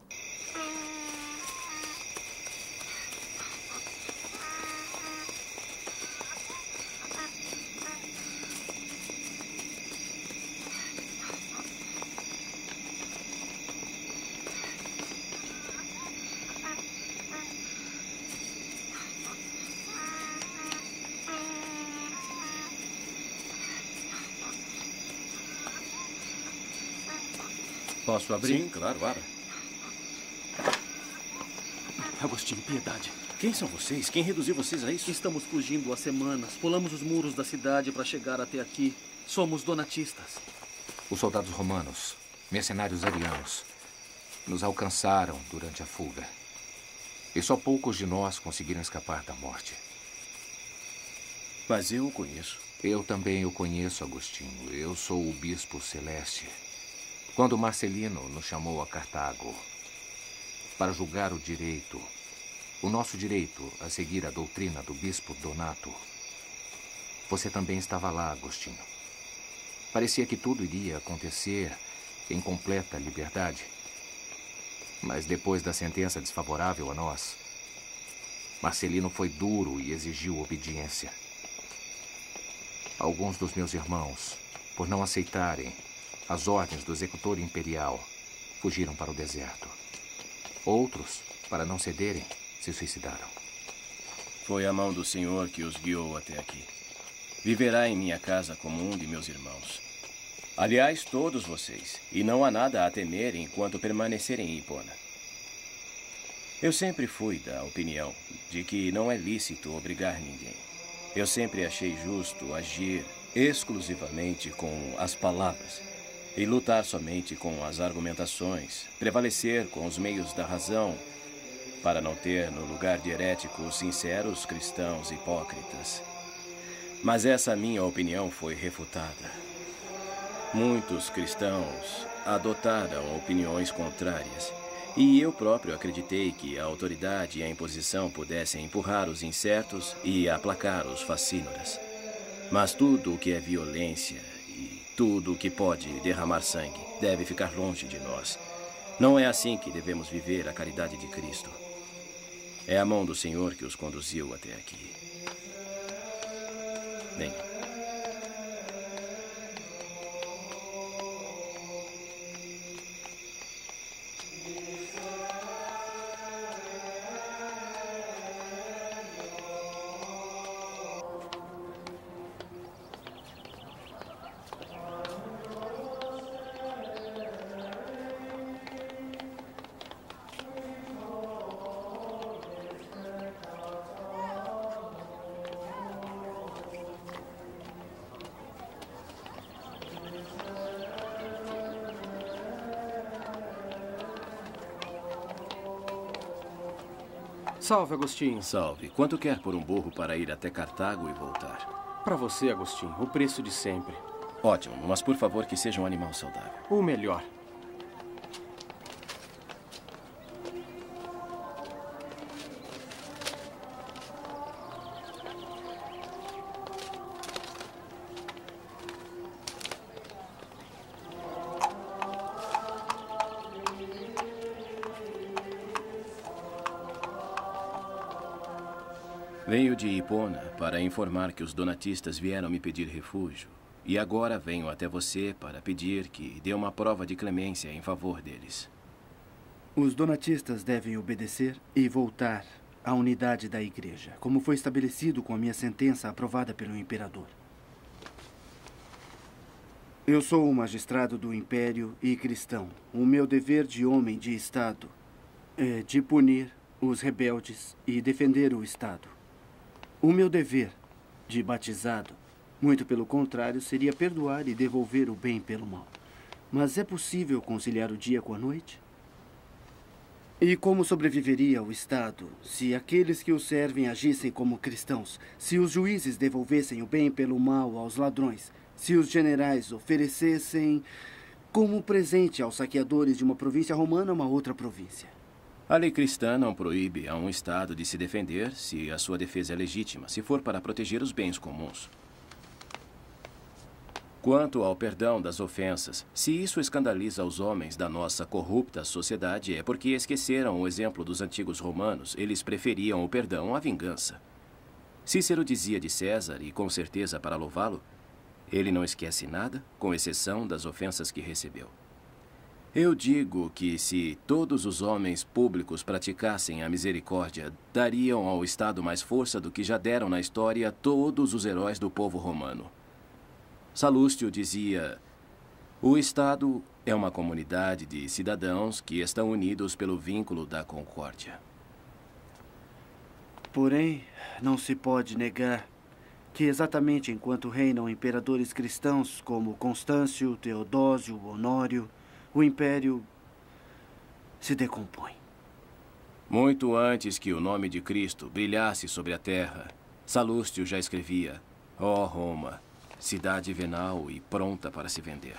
Posso abrir? Sim, claro, abra. Agostinho, piedade. Quem são vocês? Quem reduziu vocês a isso? Estamos fugindo há semanas. Pulamos os muros da cidade para chegar até aqui. Somos donatistas. Os soldados romanos, mercenários arianos, nos alcançaram durante a fuga. E só poucos de nós conseguiram escapar da morte. Mas eu o conheço. Eu também o conheço, Agostinho. Eu sou o Bispo Celeste. Quando Marcelino nos chamou a Cartago para julgar o nosso direito a seguir a doutrina do Bispo Donato, você também estava lá, Agostinho. Parecia que tudo iria acontecer em completa liberdade. Mas depois da sentença desfavorável a nós, Marcelino foi duro e exigiu obediência. Alguns dos meus irmãos, por não aceitarem as ordens do executor imperial, fugiram para o deserto. Outros, para não cederem, se suicidaram. Foi a mão do Senhor que os guiou até aqui. Viverá em minha casa como um de meus irmãos. Aliás, todos vocês. E não há nada a temer enquanto permanecerem em Hipona. Eu sempre fui da opinião de que não é lícito obrigar ninguém. Eu sempre achei justo agir exclusivamente com as palavras e lutar somente com as argumentações, prevalecer com os meios da razão, para não ter no lugar de heréticos sinceros cristãos hipócritas. Mas essa minha opinião foi refutada. Muitos cristãos adotaram opiniões contrárias, e eu próprio acreditei que a autoridade e a imposição pudessem empurrar os incertos e aplacar os facínoras. Mas tudo o que é violência e tudo o que pode derramar sangue deve ficar longe de nós. Não é assim que devemos viver a caridade de Cristo. É a mão do Senhor que os conduziu até aqui. Venham. Salve, Agostinho. Salve. Quanto quer por um burro para ir até Cartago e voltar? Para você, Agostinho, o preço de sempre. Ótimo, mas por favor que seja um animal saudável. O melhor. Venho de Hipona para informar que os donatistas vieram me pedir refúgio. E agora venho até você para pedir que dê uma prova de clemência em favor deles. Os donatistas devem obedecer e voltar à unidade da igreja, como foi estabelecido com a minha sentença aprovada pelo imperador. Eu sou um magistrado do Império e cristão. O meu dever de homem de Estado é de punir os rebeldes e defender o Estado. O meu dever de batizado, muito pelo contrário, seria perdoar e devolver o bem pelo mal. Mas é possível conciliar o dia com a noite? E como sobreviveria o Estado se aqueles que o servem agissem como cristãos, se os juízes devolvessem o bem pelo mal aos ladrões, se os generais oferecessem como presente aos saqueadores de uma província romana uma outra província? A lei cristã não proíbe a um Estado de se defender se a sua defesa é legítima, se for para proteger os bens comuns. Quanto ao perdão das ofensas, se isso escandaliza os homens da nossa corrupta sociedade, é porque esqueceram o exemplo dos antigos romanos. Eles preferiam o perdão à vingança. Cícero dizia de César, e com certeza para louvá-lo, ele não esquece nada, com exceção das ofensas que recebeu. Eu digo que se todos os homens públicos praticassem a misericórdia, dariam ao Estado mais força do que já deram na história todos os heróis do povo romano. Salústio dizia: o Estado é uma comunidade de cidadãos que estão unidos pelo vínculo da concórdia. Porém, não se pode negar que exatamente enquanto reinam imperadores cristãos como Constâncio, Teodósio, Honório, o império se decompõe. Muito antes que o nome de Cristo brilhasse sobre a terra, Salústio já escrevia: ó Roma, cidade venal e pronta para se vender.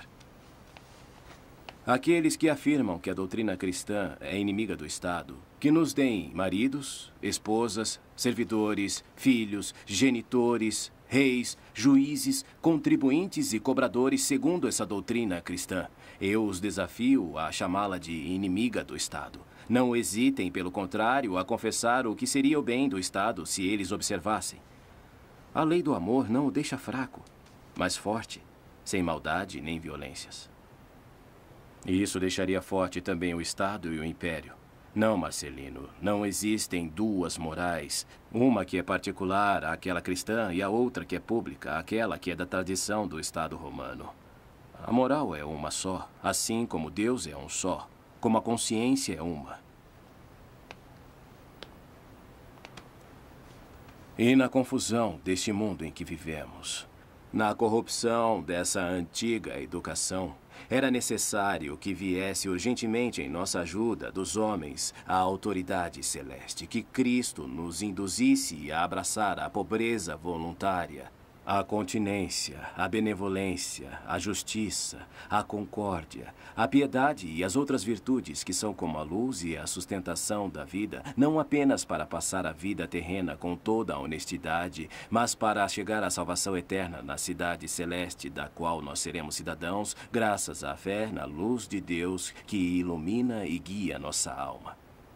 Aqueles que afirmam que a doutrina cristã é inimiga do Estado, que nos deem maridos, esposas, servidores, filhos, genitores, reis, juízes, contribuintes e cobradores segundo essa doutrina cristã. Eu os desafio a chamá-la de inimiga do Estado. Não hesitem, pelo contrário, a confessar o que seria o bem do Estado se eles observassem. A lei do amor não o deixa fraco, mas forte, sem maldade nem violências. E isso deixaria forte também o Estado e o Império. Não, Marcelino, não existem duas morais. Uma que é particular, aquela cristã, e a outra que é pública, aquela que é da tradição do Estado romano. A moral é uma só, assim como Deus é um só, como a consciência é uma. E na confusão deste mundo em que vivemos, na corrupção dessa antiga educação, era necessário que viesse urgentemente em nossa ajuda dos homens a autoridade celeste, que Cristo nos induzisse a abraçar a pobreza voluntária, a continência, a benevolência, a justiça, a concórdia, a piedade e as outras virtudes que são como a luz e a sustentação da vida, não apenas para passar a vida terrena com toda a honestidade, mas para chegar à salvação eterna na cidade celeste, da qual nós seremos cidadãos, graças à fé na luz de Deus que ilumina e guia nossa alma.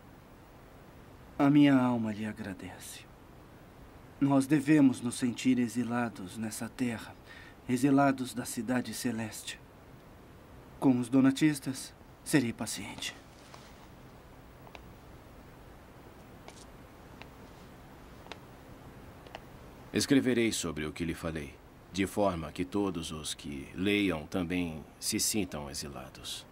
A minha alma lhe agradece. Nós devemos nos sentir exilados nessa terra, exilados da cidade celeste. Com os donatistas, serei paciente. Escreverei sobre o que lhe falei, de forma que todos os que leiam também se sintam exilados.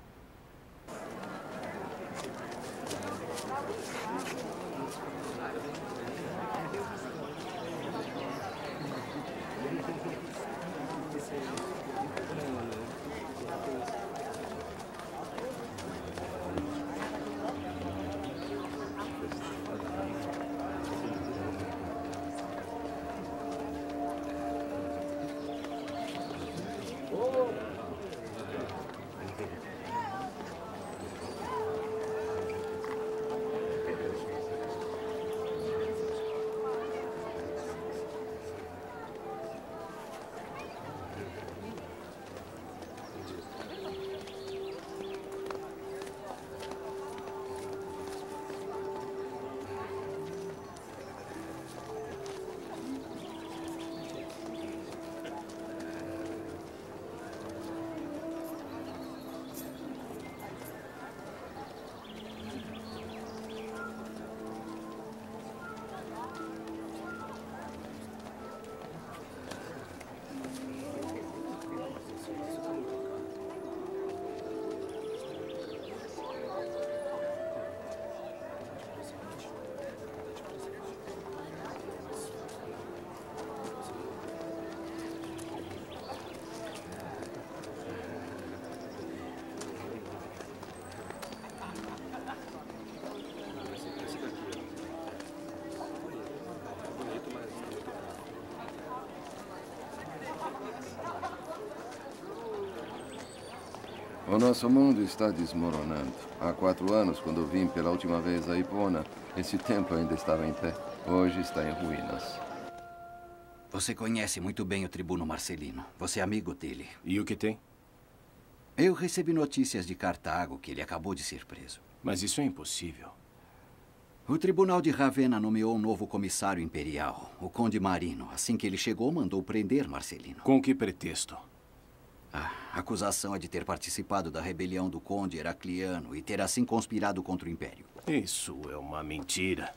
O nosso mundo está desmoronando. Há 4 anos, quando vim pela última vez a Hipona, esse templo ainda estava em pé. Hoje está em ruínas. Você conhece muito bem o tribuno Marcelino. Você é amigo dele. E o que tem? Eu recebi notícias de Cartago que ele acabou de ser preso. Mas isso é impossível. O Tribunal de Ravenna nomeou um novo comissário imperial, o Conde Marino. Assim que ele chegou, mandou prender Marcelino. Com que pretexto? A acusação é de ter participado da rebelião do Conde Heracliano e ter assim conspirado contra o Império. Isso é uma mentira.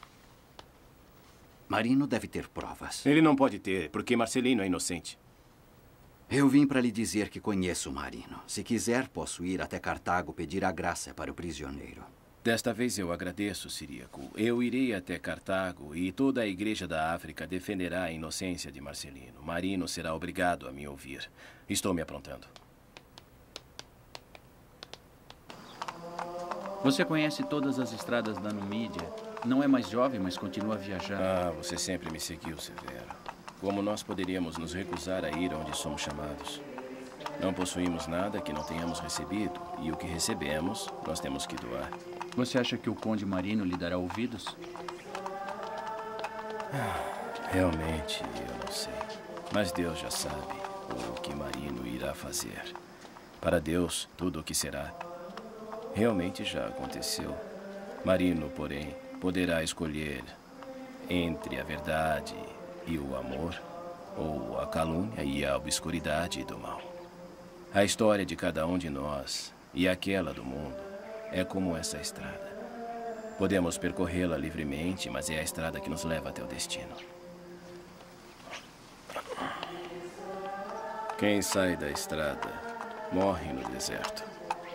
Marino deve ter provas. Ele não pode ter, porque Marcelino é inocente. Eu vim para lhe dizer que conheço Marino. Se quiser, posso ir até Cartago pedir a graça para o prisioneiro. Desta vez eu agradeço, Ciríaco. Eu irei até Cartago e toda a Igreja da África defenderá a inocência de Marcelino. Marino será obrigado a me ouvir. Estou me aprontando. Você conhece todas as estradas da Numídia. Não é mais jovem, mas continua a viajar. Ah, você sempre me seguiu, Severo. Como nós poderíamos nos recusar a ir onde somos chamados? Não possuímos nada que não tenhamos recebido, e o que recebemos, nós temos que doar. Você acha que o Conde Marino lhe dará ouvidos? Realmente, eu não sei. Mas Deus já sabe o que Marino irá fazer. Para Deus, tudo o que será. Realmente já aconteceu. Marino, porém, poderá escolher entre a verdade e o amor, ou a calúnia e a obscuridade do mal. A história de cada um de nós e aquela do mundo é como essa estrada. Podemos percorrê-la livremente, mas é a estrada que nos leva até o destino. Quem sai da estrada morre no deserto.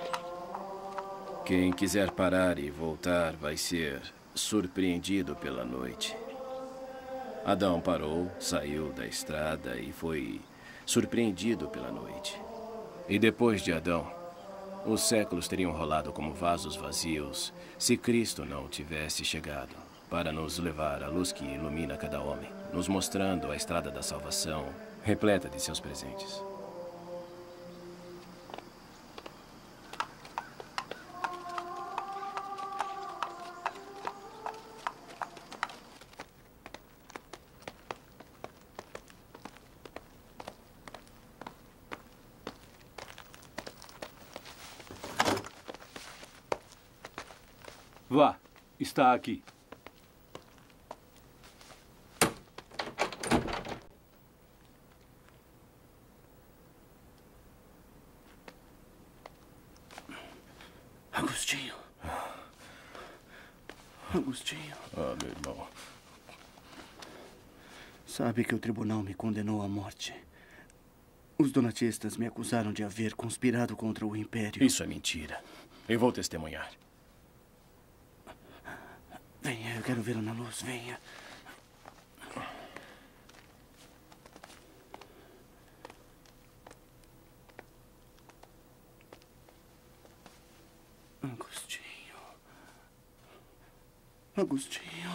Quem quiser parar e voltar vai ser surpreendido pela noite. Adão parou, saiu da estrada e foi surpreendido pela noite. E depois de Adão, os séculos teriam rolado como vasos vazios se Cristo não tivesse chegado para nos levar à luz que ilumina cada homem, nos mostrando a estrada da salvação, repleta de seus presentes. Vá, está aqui. Agostinho. Agostinho. Ah, meu irmão. Sabe que o tribunal me condenou à morte. Os donatistas me acusaram de haver conspirado contra o Império. Isso é mentira. Eu vou testemunhar. Venha, eu quero vê-lo na luz. Venha. Agostinho. Agostinho.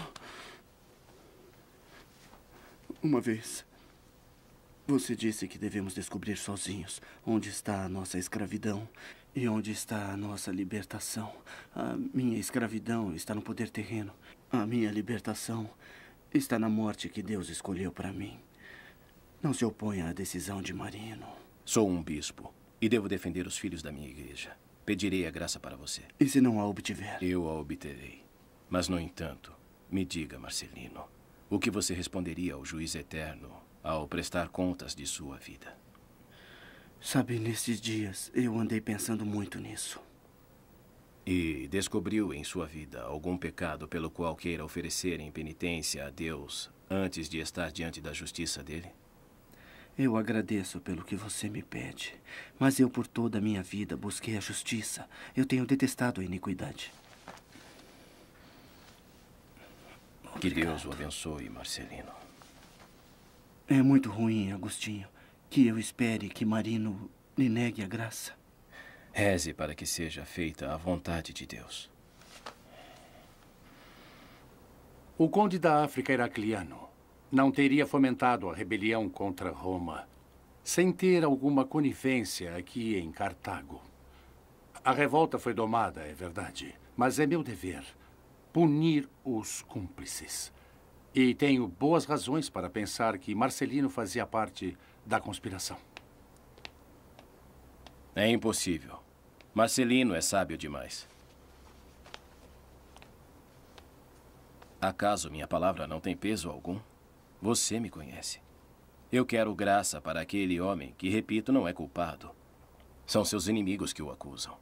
Uma vez, você disse que devemos descobrir sozinhos onde está a nossa escravidão e onde está a nossa libertação. A minha escravidão está no poder terreno. A minha libertação está na morte que Deus escolheu para mim. Não se oponha à decisão de Marino. Sou um bispo e devo defender os filhos da minha igreja. Pedirei a graça para você. E se não a obtiver? Eu a obterei. Mas, no entanto, me diga, Marcelino, o que você responderia ao juiz eterno ao prestar contas de sua vida? Sabe, nesses dias eu andei pensando muito nisso. E descobriu em sua vida algum pecado pelo qual queira oferecer em penitência a Deus antes de estar diante da justiça dele? Eu agradeço pelo que você me pede, mas eu por toda a minha vida busquei a justiça. Eu tenho detestado a iniquidade. Que Deus o abençoe, Marcelino. É muito ruim, Agostinho, que eu espere que Marino lhe negue a graça. Reze para que seja feita a vontade de Deus. O conde da África Heracliano não teria fomentado a rebelião contra Roma sem ter alguma conivência aqui em Cartago. A revolta foi domada, é verdade. Mas é meu dever punir os cúmplices. E tenho boas razões para pensar que Marcelino fazia parte da conspiração. É impossível. Marcelino é sábio demais. Acaso minha palavra não tem peso algum? Você me conhece. Eu quero graça para aquele homem que, repito, não é culpado. São seus inimigos que o acusam.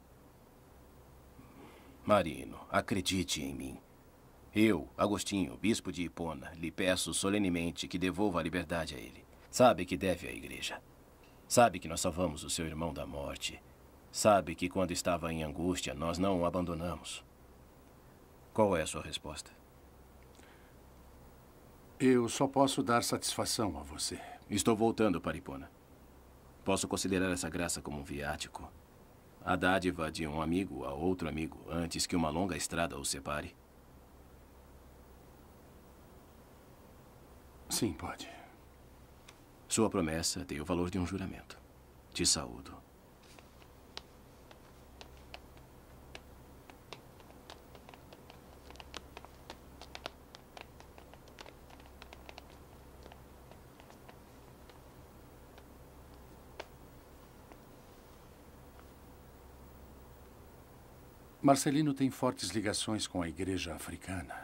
Marino, acredite em mim. Eu, Agostinho, bispo de Hipona, lhe peço solenemente que devolva a liberdade a ele. Sabe que deve à igreja. Sabe que nós salvamos o seu irmão da morte. Sabe que quando estava em angústia, nós não o abandonamos. Qual é a sua resposta? Eu só posso dar satisfação a você. Estou voltando para Hipona. Posso considerar essa graça como um viático? A dádiva de um amigo a outro amigo, antes que uma longa estrada os separe? Sim, pode. Sua promessa tem o valor de um juramento. Te saúdo. Marcelino tem fortes ligações com a igreja africana.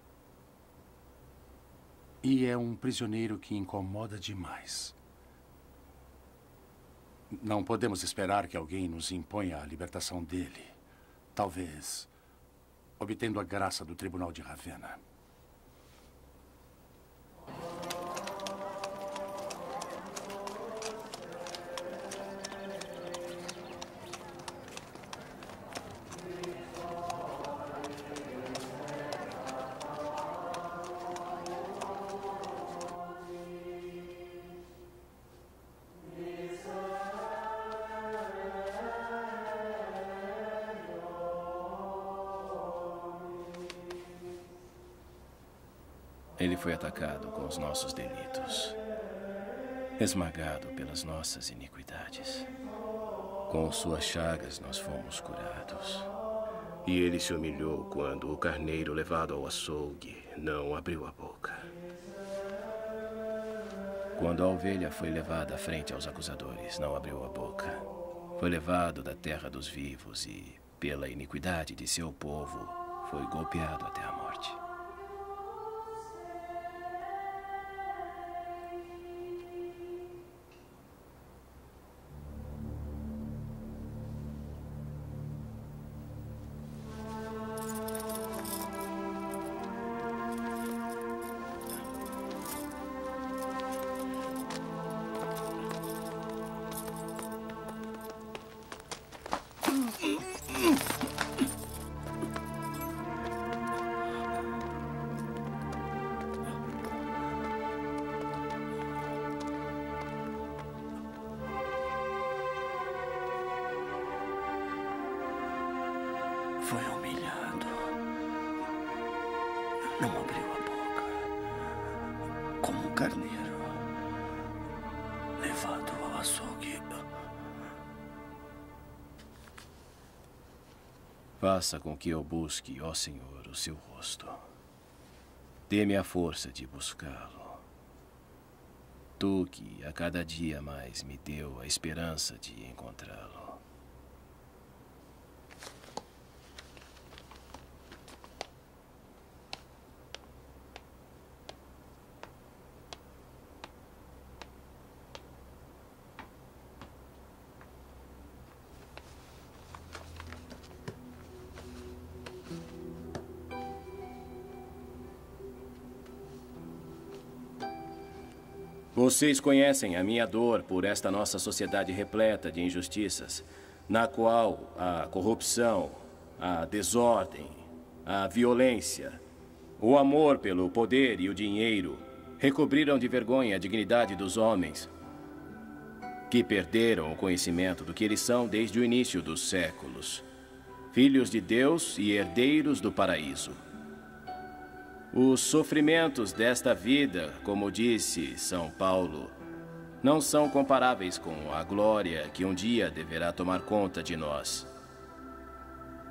E é um prisioneiro que incomoda demais. Não podemos esperar que alguém nos imponha a libertação dele. Talvez obtendo a graça do Tribunal de Ravenna. Ele foi atacado com os nossos delitos, esmagado pelas nossas iniquidades. Com suas chagas nós fomos curados. E ele se humilhou quando o carneiro levado ao açougue não abriu a boca. Quando a ovelha foi levada à frente aos acusadores, não abriu a boca. Foi levado da terra dos vivos e, pela iniquidade de seu povo, foi golpeado até a morte. Foi humilhado. Não abriu a boca. Como um carneiro. Levado ao açougue. Faça com que eu busque, ó Senhor, o seu rosto. Dê-me a força de buscá-lo. Tu que a cada dia mais me deu a esperança de encontrá-lo. Vocês conhecem a minha dor por esta nossa sociedade repleta de injustiças, na qual a corrupção, a desordem, a violência, o amor pelo poder e o dinheiro recobriram de vergonha a dignidade dos homens, que perderam o conhecimento do que eles são desde o início dos séculos, filhos de Deus e herdeiros do paraíso. Os sofrimentos desta vida, como disse São Paulo, não são comparáveis com a glória que um dia deverá tomar conta de nós.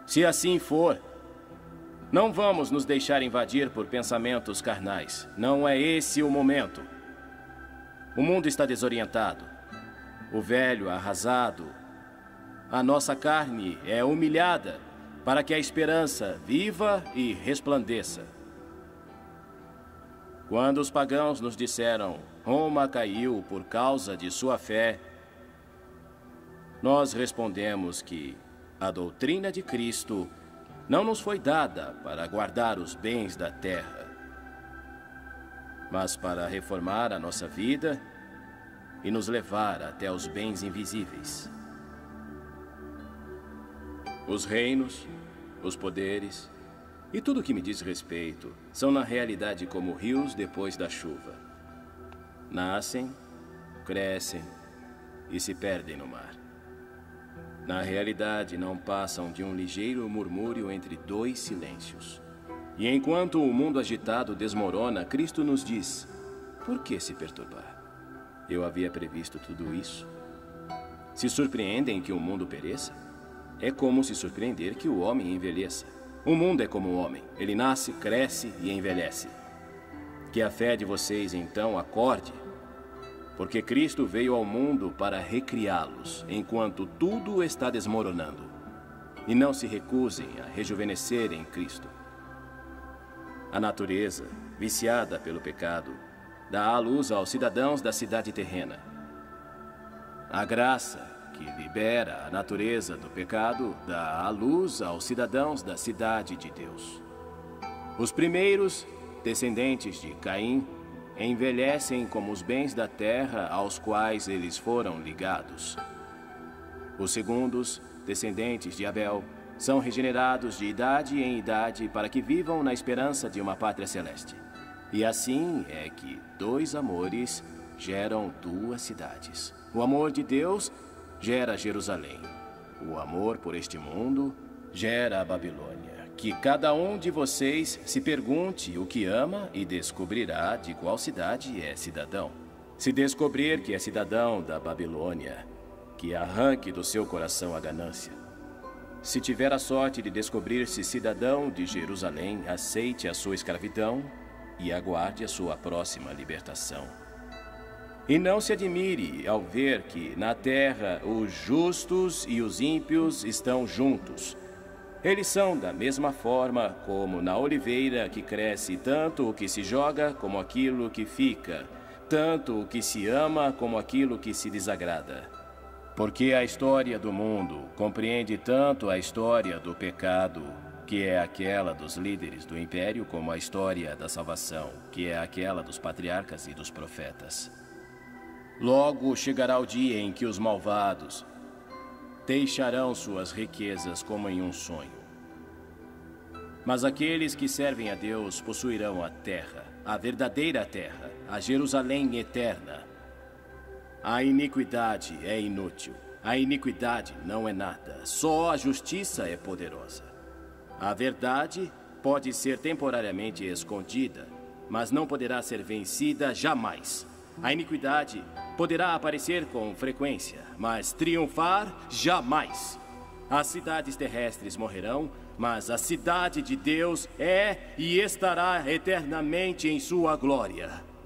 Se assim for, não vamos nos deixar invadir por pensamentos carnais. Não é esse o momento. O mundo está desorientado. O velho arrasado. A nossa carne é humilhada para que a esperança viva e resplandeça. Quando os pagãos nos disseram, Roma caiu por causa de sua fé, nós respondemos que a doutrina de Cristo não nos foi dada para guardar os bens da terra, mas para reformar a nossa vida e nos levar até os bens invisíveis. Os reinos, os poderes e tudo que me diz respeito são na realidade como rios depois da chuva. Nascem, crescem e se perdem no mar. Na realidade, não passam de um ligeiro murmúrio entre dois silêncios. E enquanto o mundo agitado desmorona, Cristo nos diz, por que se perturbar? Eu havia previsto tudo isso. Se surpreendem que o mundo pereça? É como se surpreender que o homem envelheça. O mundo é como o homem. Ele nasce, cresce e envelhece. Que a fé de vocês, então, acorde, porque Cristo veio ao mundo para recriá-los, enquanto tudo está desmoronando. E não se recusem a rejuvenescer em Cristo. A natureza, viciada pelo pecado, dá à luz aos cidadãos da cidade terrena. A graça, que libera a natureza do pecado, dá à luz aos cidadãos da cidade de Deus. Os primeiros, descendentes de Caim, envelhecem como os bens da terra aos quais eles foram ligados. Os segundos, descendentes de Abel, são regenerados de idade em idade para que vivam na esperança de uma pátria celeste. E assim é que dois amores geram duas cidades. O amor de Deus gera Jerusalém. O amor por este mundo gera a Babilônia. Que cada um de vocês se pergunte o que ama e descobrirá de qual cidade é cidadão. Se descobrir que é cidadão da Babilônia, que arranque do seu coração a ganância. Se tiver a sorte de descobrir-se cidadão de Jerusalém, aceite a sua escravidão e aguarde a sua próxima libertação. E não se admire ao ver que na terra os justos e os ímpios estão juntos. Eles são da mesma forma como na oliveira que cresce tanto o que se joga como aquilo que fica, tanto o que se ama como aquilo que se desagrada. Porque a história do mundo compreende tanto a história do pecado, que é aquela dos líderes do império, como a história da salvação, que é aquela dos patriarcas e dos profetas. Logo chegará o dia em que os malvados deixarão suas riquezas como em um sonho. Mas aqueles que servem a Deus possuirão a terra, a verdadeira terra, a Jerusalém eterna. A iniquidade é inútil. A iniquidade não é nada. Só a justiça é poderosa. A verdade pode ser temporariamente escondida, mas não poderá ser vencida jamais. A iniquidade poderá aparecer com frequência, mas triunfar jamais. As cidades terrestres morrerão, mas a cidade de Deus é e estará eternamente em sua glória.